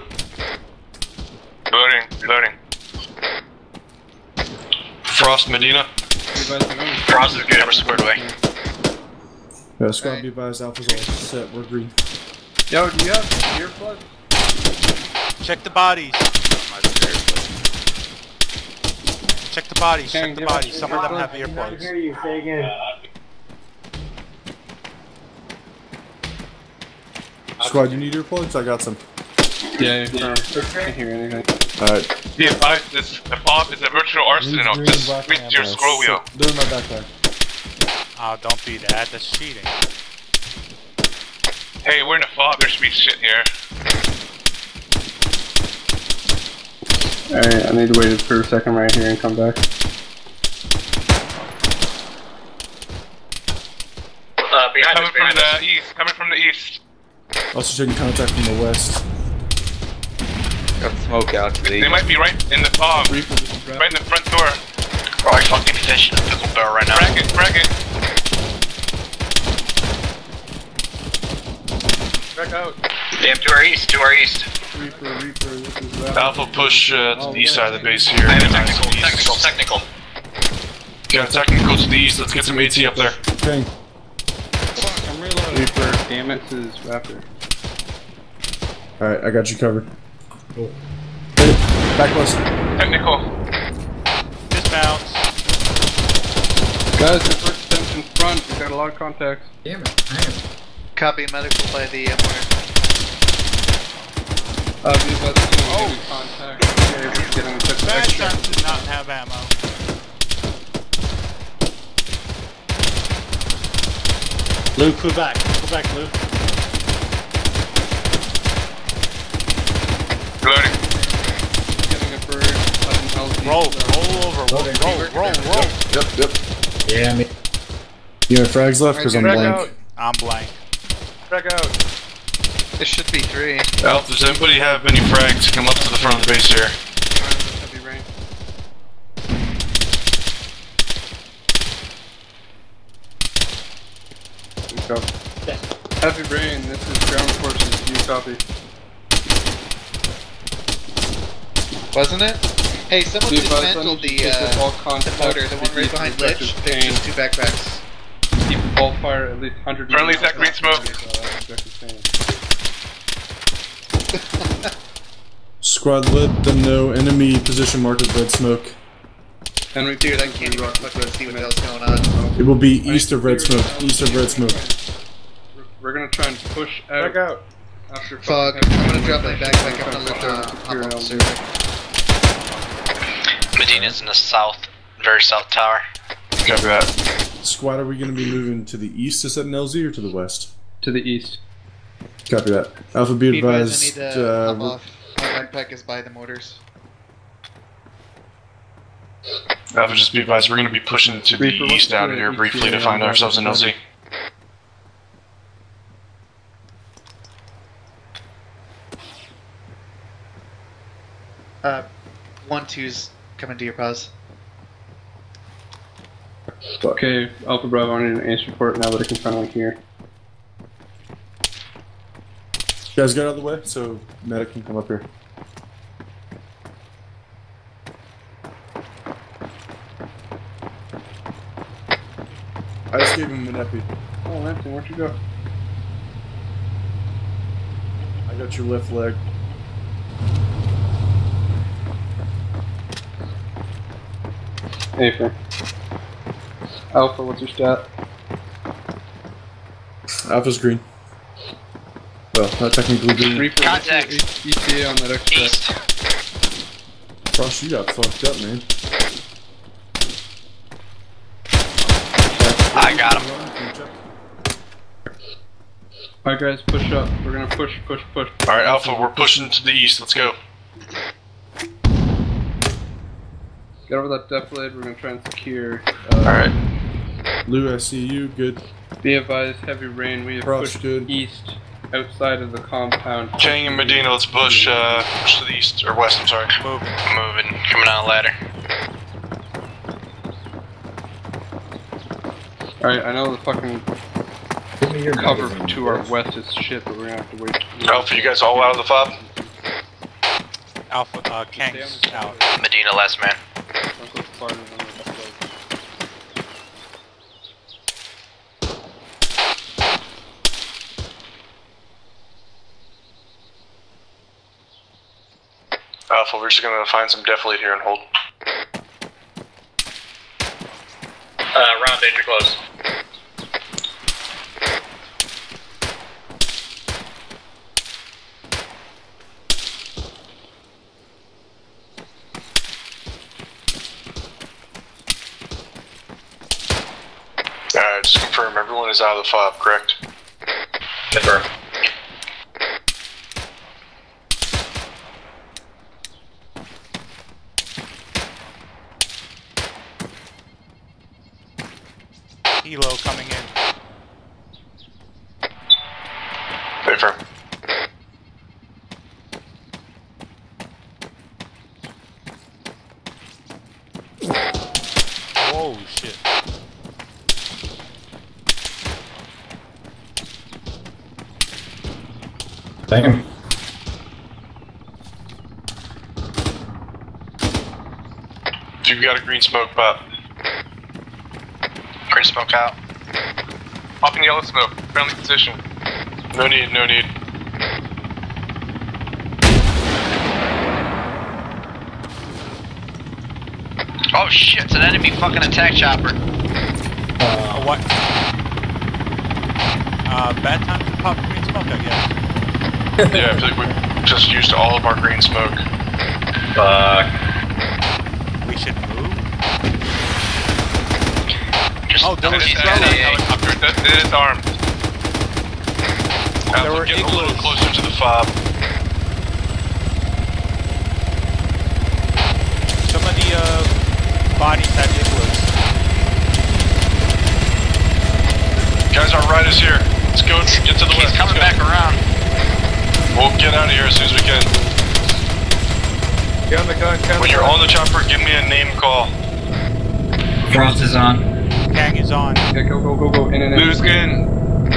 [SPEAKER 11] Reloading. Reloading.
[SPEAKER 4] Frost, Medina.
[SPEAKER 12] Good
[SPEAKER 2] Cross is good, we're squared away.
[SPEAKER 5] Yeah, squad right. Be advised, Alpha's all set, we're green.
[SPEAKER 12] Yo, do you have earplugs?
[SPEAKER 7] Check the bodies. Check the bodies, check the bodies. Some of them have earplugs.
[SPEAKER 17] I hear you, say again.
[SPEAKER 5] Squad, you need earplugs? I got some.
[SPEAKER 12] Yeah, yeah. I can't hear anything.
[SPEAKER 5] Alright.
[SPEAKER 11] Be advised, this the fob is a virtual arsenal. Just switch your scroll wheel.
[SPEAKER 5] They're in my backpack.
[SPEAKER 7] Oh, don't be that. That's cheating.
[SPEAKER 11] Hey, we're in a fob. There should be shit here.
[SPEAKER 12] Alright, I need to wait for a second right here and come back.
[SPEAKER 11] Uh, behind coming us, from the us. east. Coming from the east.
[SPEAKER 5] Also taking contact from the west.
[SPEAKER 16] Got smoke out to the
[SPEAKER 11] They might be right in the fob. Right in the front door.
[SPEAKER 13] Oh, I fucking fish in a pickle barrel right now.
[SPEAKER 11] Frag it, frag it.
[SPEAKER 2] Frag out. Damn, to our east, to our east.
[SPEAKER 12] Reaper, Reaper, this is rough.
[SPEAKER 4] Alpha push uh, to the east side of the base here.
[SPEAKER 2] I have technical, technical, technical.
[SPEAKER 4] Got technical to the east. Let's get some AT up there.
[SPEAKER 5] Okay.
[SPEAKER 12] Fuck, I'm reloading. Reaper, damn it, this is Raptor.
[SPEAKER 5] Alright, I got you covered. Cool. Hit it. Back west.
[SPEAKER 11] Technical.
[SPEAKER 7] Dismounts.
[SPEAKER 12] Guys, the first attention front. We got a lot of contacts.
[SPEAKER 6] Damn it, I am.
[SPEAKER 10] Copy medical by the M wire.
[SPEAKER 12] Uh, we've got some oh. contact. Okay, we're getting a bit
[SPEAKER 7] Bad
[SPEAKER 12] extra.
[SPEAKER 7] chance to not have ammo.
[SPEAKER 3] Luke, pull back. Pull back, Luke.
[SPEAKER 11] Loading.
[SPEAKER 12] Getting a bird.
[SPEAKER 7] Roll, roll over, roll, roll, roll, roll.
[SPEAKER 5] Yep, yep.
[SPEAKER 6] Yeah, me.
[SPEAKER 5] You have frags left? Because I'm
[SPEAKER 2] Frag
[SPEAKER 5] blank.
[SPEAKER 2] out.
[SPEAKER 7] I'm blank.
[SPEAKER 2] Frag out.
[SPEAKER 10] This should be three.
[SPEAKER 4] Alpha, does anybody have any frags? Come up to the front of the base here.
[SPEAKER 12] Heavy rain. You copy. Heavy rain, this is ground forces, you copy.
[SPEAKER 10] Wasn't it? Hey, someone
[SPEAKER 12] Be advised,
[SPEAKER 10] dismantled
[SPEAKER 12] I
[SPEAKER 10] the,
[SPEAKER 12] need to take
[SPEAKER 10] uh,
[SPEAKER 12] all
[SPEAKER 10] the
[SPEAKER 12] contacts
[SPEAKER 10] motor, the
[SPEAKER 12] to
[SPEAKER 10] one
[SPEAKER 12] the
[SPEAKER 10] right
[SPEAKER 12] east
[SPEAKER 10] behind
[SPEAKER 12] of
[SPEAKER 10] Lich.
[SPEAKER 12] Objective
[SPEAKER 10] There's
[SPEAKER 12] Pain.
[SPEAKER 10] just two backpacks.
[SPEAKER 12] Keep ball fire at least one hundred
[SPEAKER 11] Friendly
[SPEAKER 12] meters.
[SPEAKER 11] tech, green smoke.
[SPEAKER 5] Squad, let them know enemy position marked with red smoke.
[SPEAKER 12] And we
[SPEAKER 10] Dude, I can't even fucking see what the hell's going on.
[SPEAKER 5] It will be east of red smoke. East of red smoke.
[SPEAKER 12] We're gonna try and push out.
[SPEAKER 2] Frag out.
[SPEAKER 12] After
[SPEAKER 10] Fuck, I'm gonna drop my backpack. I'm gonna let the hop on the server.
[SPEAKER 13] Medina's in the south, very south tower.
[SPEAKER 4] Copy that.
[SPEAKER 5] Squad, are we going to be moving to the east to set an L Z or to the west?
[SPEAKER 12] To the east.
[SPEAKER 5] Copy that. Alpha, be
[SPEAKER 10] Be advised,
[SPEAKER 5] advised.
[SPEAKER 10] I need to
[SPEAKER 5] Uh,
[SPEAKER 10] hop off. My backpack is by the mortars.
[SPEAKER 4] Alpha, just be advised, we're going to be pushing to the
[SPEAKER 12] Reaper, what's
[SPEAKER 4] east out of
[SPEAKER 12] the
[SPEAKER 4] here
[SPEAKER 12] E T A
[SPEAKER 4] briefly to
[SPEAKER 12] on
[SPEAKER 4] find
[SPEAKER 12] that?
[SPEAKER 4] ourselves an L Z.
[SPEAKER 10] Uh, one two's coming to your pause.
[SPEAKER 12] Okay, Alpha Bravo, I need an ace report now that I can finally hear.
[SPEAKER 5] You guys get out of the way so medic can come up here. I just gave him an epi.
[SPEAKER 12] Oh, Lampton, where'd you go?
[SPEAKER 5] I got your left leg.
[SPEAKER 12] Afer. Alpha, what's your stat?
[SPEAKER 5] Alpha's green. Well, not technically green.
[SPEAKER 12] Reaper,
[SPEAKER 13] Contact.
[SPEAKER 12] what's your E T A on that extra?
[SPEAKER 13] East.
[SPEAKER 5] Frost, you got fucked up, man.
[SPEAKER 13] I got him.
[SPEAKER 12] Alright guys, push up. We're gonna push, push, push.
[SPEAKER 4] Alright, Alpha, we're pushing to the east. Let's go.
[SPEAKER 12] Get over that depth blade, we're gonna try and secure. Uh,
[SPEAKER 4] Alright.
[SPEAKER 5] Lou, I see you. Good.
[SPEAKER 12] Be advised, heavy rain. We have
[SPEAKER 5] Frost,
[SPEAKER 12] pushed
[SPEAKER 5] good.
[SPEAKER 12] east, outside of the compound.
[SPEAKER 4] Chang and Medina, let's push, uh, push to the east, or west, I'm sorry.
[SPEAKER 13] Moving. Moving. Coming down the ladder.
[SPEAKER 12] Alright, I know the fucking cover to our west is shit, but we're gonna have to wait.
[SPEAKER 4] Alpha, you guys all out of the fob?
[SPEAKER 7] Alpha, uh, Kank's out.
[SPEAKER 13] Medina, last man.
[SPEAKER 4] Alpha, we're just gonna find some def lead here and hold.
[SPEAKER 8] Uh, round danger close.
[SPEAKER 4] Alright, just confirm everyone is out of the fob, correct?
[SPEAKER 8] Confirm.
[SPEAKER 7] Helo coming in.
[SPEAKER 4] Confirm.
[SPEAKER 7] Whoa, shit.
[SPEAKER 6] Damn.
[SPEAKER 4] You've got a green smoke pop.
[SPEAKER 13] Green smoke out.
[SPEAKER 11] Popping yellow smoke. Friendly position.
[SPEAKER 4] No need, no need.
[SPEAKER 13] Oh shit, it's an enemy fucking attack chopper.
[SPEAKER 7] Uh, what? Uh, bad time to pop green smoke, I guess.
[SPEAKER 4] Yeah, I feel like we just used all of our green smoke.
[SPEAKER 8] Fuck.
[SPEAKER 7] We should move?
[SPEAKER 13] Just
[SPEAKER 7] oh, there was
[SPEAKER 11] It is a helicopter. That- It is armed.
[SPEAKER 4] Alpha,
[SPEAKER 7] were
[SPEAKER 4] get a little
[SPEAKER 7] igloos.
[SPEAKER 4] closer to the fob.
[SPEAKER 7] Some of the uh, bodies had igloos.
[SPEAKER 4] Guys, our ride is here. Let's go and get to the west.
[SPEAKER 13] He's coming back around.
[SPEAKER 4] We'll get out of here as soon as we can.
[SPEAKER 11] Get on the gun, get on
[SPEAKER 4] When
[SPEAKER 11] the
[SPEAKER 4] you're
[SPEAKER 11] gun.
[SPEAKER 4] on the chopper, give me a name call.
[SPEAKER 8] Frost is on.
[SPEAKER 7] Kang is on.
[SPEAKER 12] Yeah, go, go, go, go, in and in.
[SPEAKER 11] Blue skin.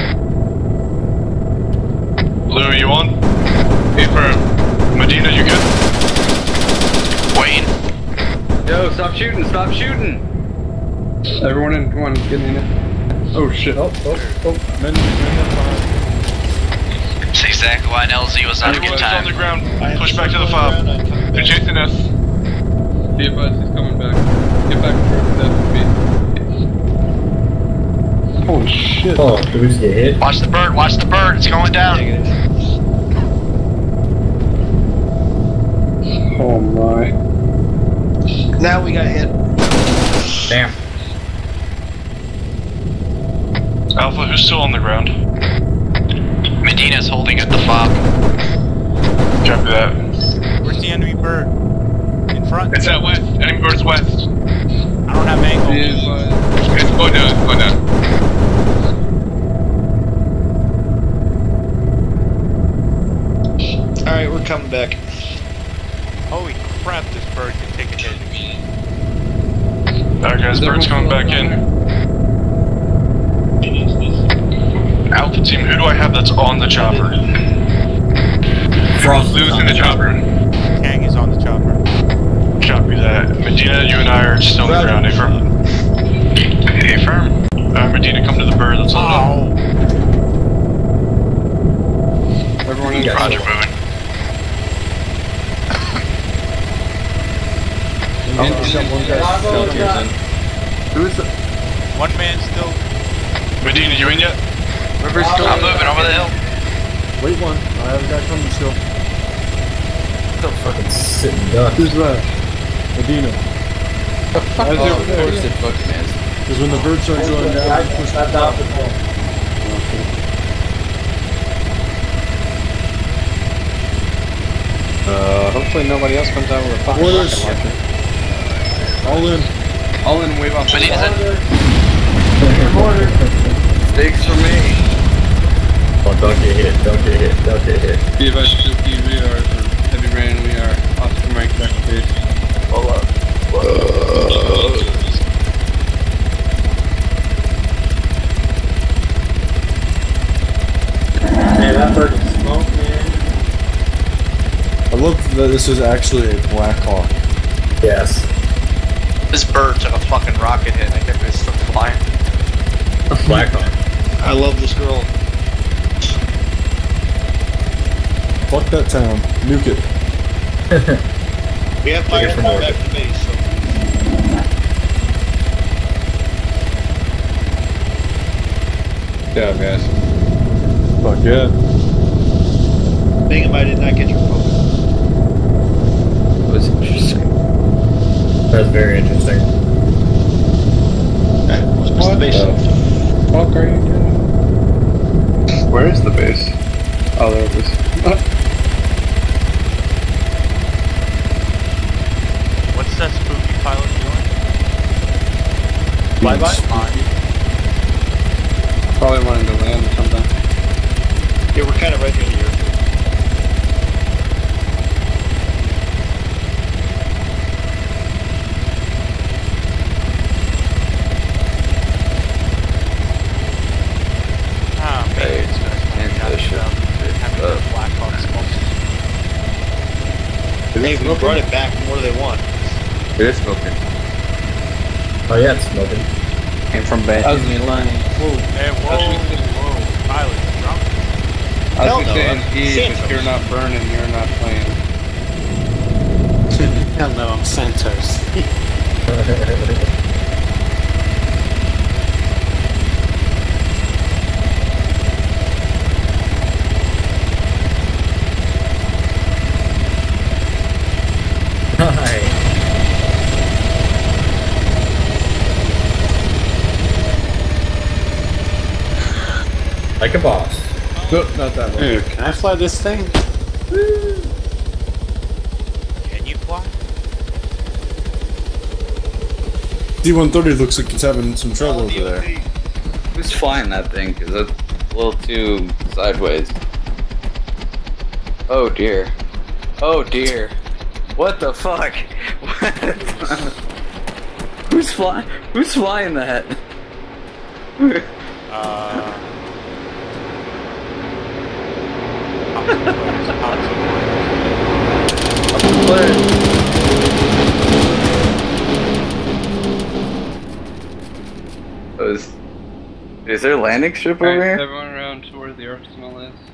[SPEAKER 4] Lou, you on?
[SPEAKER 11] Confirm.
[SPEAKER 4] Medina, you good?
[SPEAKER 13] Wayne.
[SPEAKER 16] Yo, stop shooting, stop shooting!
[SPEAKER 12] Everyone in, come on, get in it. Oh shit.
[SPEAKER 6] Oh, oh, oh. Men, men left behind.
[SPEAKER 13] That's exactly why an L Z was not a good
[SPEAKER 4] Everyone's on
[SPEAKER 13] time.
[SPEAKER 4] the ground. Push back to the fob.
[SPEAKER 11] They're chasing us.
[SPEAKER 12] Be advised, he's coming back. Get back to that speed. Holy shit.
[SPEAKER 6] Oh, did we just get hit?
[SPEAKER 13] Watch the bird, watch the bird, it's going down.
[SPEAKER 12] Oh my.
[SPEAKER 15] Now we got hit.
[SPEAKER 6] Damn.
[SPEAKER 4] Alpha, who's still on the ground?
[SPEAKER 13] Medina's holding at the fob.
[SPEAKER 4] Copy that.
[SPEAKER 7] Where's the enemy bird? In front?
[SPEAKER 11] It's out west. Enemy bird's west.
[SPEAKER 7] I don't have angle.
[SPEAKER 12] Be advised.
[SPEAKER 11] It's going down, it's going down.
[SPEAKER 15] Alright, we're coming back.
[SPEAKER 7] Holy crap, this bird can take a hit.
[SPEAKER 4] Alright guys, bird's coming back in. Alpha team, who do I have that's on the chopper?
[SPEAKER 8] Frost is in the chopper.
[SPEAKER 7] Kang is on the chopper.
[SPEAKER 4] Copy that. Medina, you and I are still on the ground, eh, firm?
[SPEAKER 13] Hey, firm.
[SPEAKER 4] Alright, Medina, come to the bird, let's load up.
[SPEAKER 7] Oh,
[SPEAKER 12] Everyone in.
[SPEAKER 13] Roger, moving.
[SPEAKER 5] Oh, just got one guy
[SPEAKER 17] Bravo,
[SPEAKER 5] stuck
[SPEAKER 17] got-
[SPEAKER 5] in. Who is the...
[SPEAKER 7] one man still.
[SPEAKER 4] Medina, you in yet?
[SPEAKER 15] River's still
[SPEAKER 13] I'm moving over the hill.
[SPEAKER 5] Wait one. I have a guy coming still.
[SPEAKER 6] Don't fucking sit and duck.
[SPEAKER 5] Who's that? Medina.
[SPEAKER 12] How's
[SPEAKER 16] Oh,
[SPEAKER 12] your
[SPEAKER 16] of course it fucking is.
[SPEAKER 5] Because when the bird starts going down,
[SPEAKER 17] I
[SPEAKER 5] you push
[SPEAKER 17] got
[SPEAKER 5] the
[SPEAKER 17] off
[SPEAKER 5] top.
[SPEAKER 17] the phone.
[SPEAKER 12] Uh, hopefully nobody else comes out with a fucking
[SPEAKER 5] Boilers.
[SPEAKER 12] rocket launcher.
[SPEAKER 5] All in.
[SPEAKER 12] All in, wave off.
[SPEAKER 13] Medina's in.
[SPEAKER 16] Stakes for me.
[SPEAKER 6] Oh, don't get hit, don't get hit, don't get hit.
[SPEAKER 12] Be advised, Suzuki, we are, or heavy rain, we are Oscar Mike back to base.
[SPEAKER 15] Hold up.
[SPEAKER 17] Man, that bird can smoke, man.
[SPEAKER 5] I love that this is actually a Black Hawk.
[SPEAKER 6] Yes.
[SPEAKER 15] This bird took a fucking rocket hit. I think it's still flying.
[SPEAKER 6] Blackhawk.
[SPEAKER 15] I love this girl.
[SPEAKER 5] Fuck that town. Nuke it.
[SPEAKER 18] We have fire from back to the base, so.
[SPEAKER 12] Good job, guys. Fuck yeah.
[SPEAKER 18] Bingham, I did not get your phone.
[SPEAKER 16] That was interesting.
[SPEAKER 6] That's very interesting.
[SPEAKER 18] What's the base?
[SPEAKER 12] Fuck are you doing?
[SPEAKER 2] Where is the base?
[SPEAKER 12] Oh, there it is.
[SPEAKER 7] What's that spooky pilot doing?
[SPEAKER 18] Bye bye.
[SPEAKER 12] Probably wanting to land or something.
[SPEAKER 18] Yeah, we're kind of right near the airfield.
[SPEAKER 7] Ah, maybe it's gonna Black Hawk smoke.
[SPEAKER 18] Hey, we brought it back. What do they want?
[SPEAKER 14] It is smoking.
[SPEAKER 6] Oh yeah, it's smoking.
[SPEAKER 16] Came from back in the line.
[SPEAKER 7] Whoa, hey, whoa, whoa, pilot, you drunk?
[SPEAKER 12] I was gonna say, indeed, if you're not burning, you're not playing.
[SPEAKER 17] Hell no, I'm Santos.
[SPEAKER 6] Hi. Like a boss.
[SPEAKER 12] Nope, not that one.
[SPEAKER 17] Dude, can I fly this thing?
[SPEAKER 7] Can you fly?
[SPEAKER 5] D one thirty looks like it's having some trouble over there.
[SPEAKER 16] Who's flying that thing? Cause it's a little too sideways. Oh dear. Oh dear. What the fuck? What? Who's flying? Who's flying that?
[SPEAKER 7] Uh...
[SPEAKER 16] Is, is there a landing strip
[SPEAKER 12] Alright,
[SPEAKER 16] over here?
[SPEAKER 12] everyone around to where the arsenal is.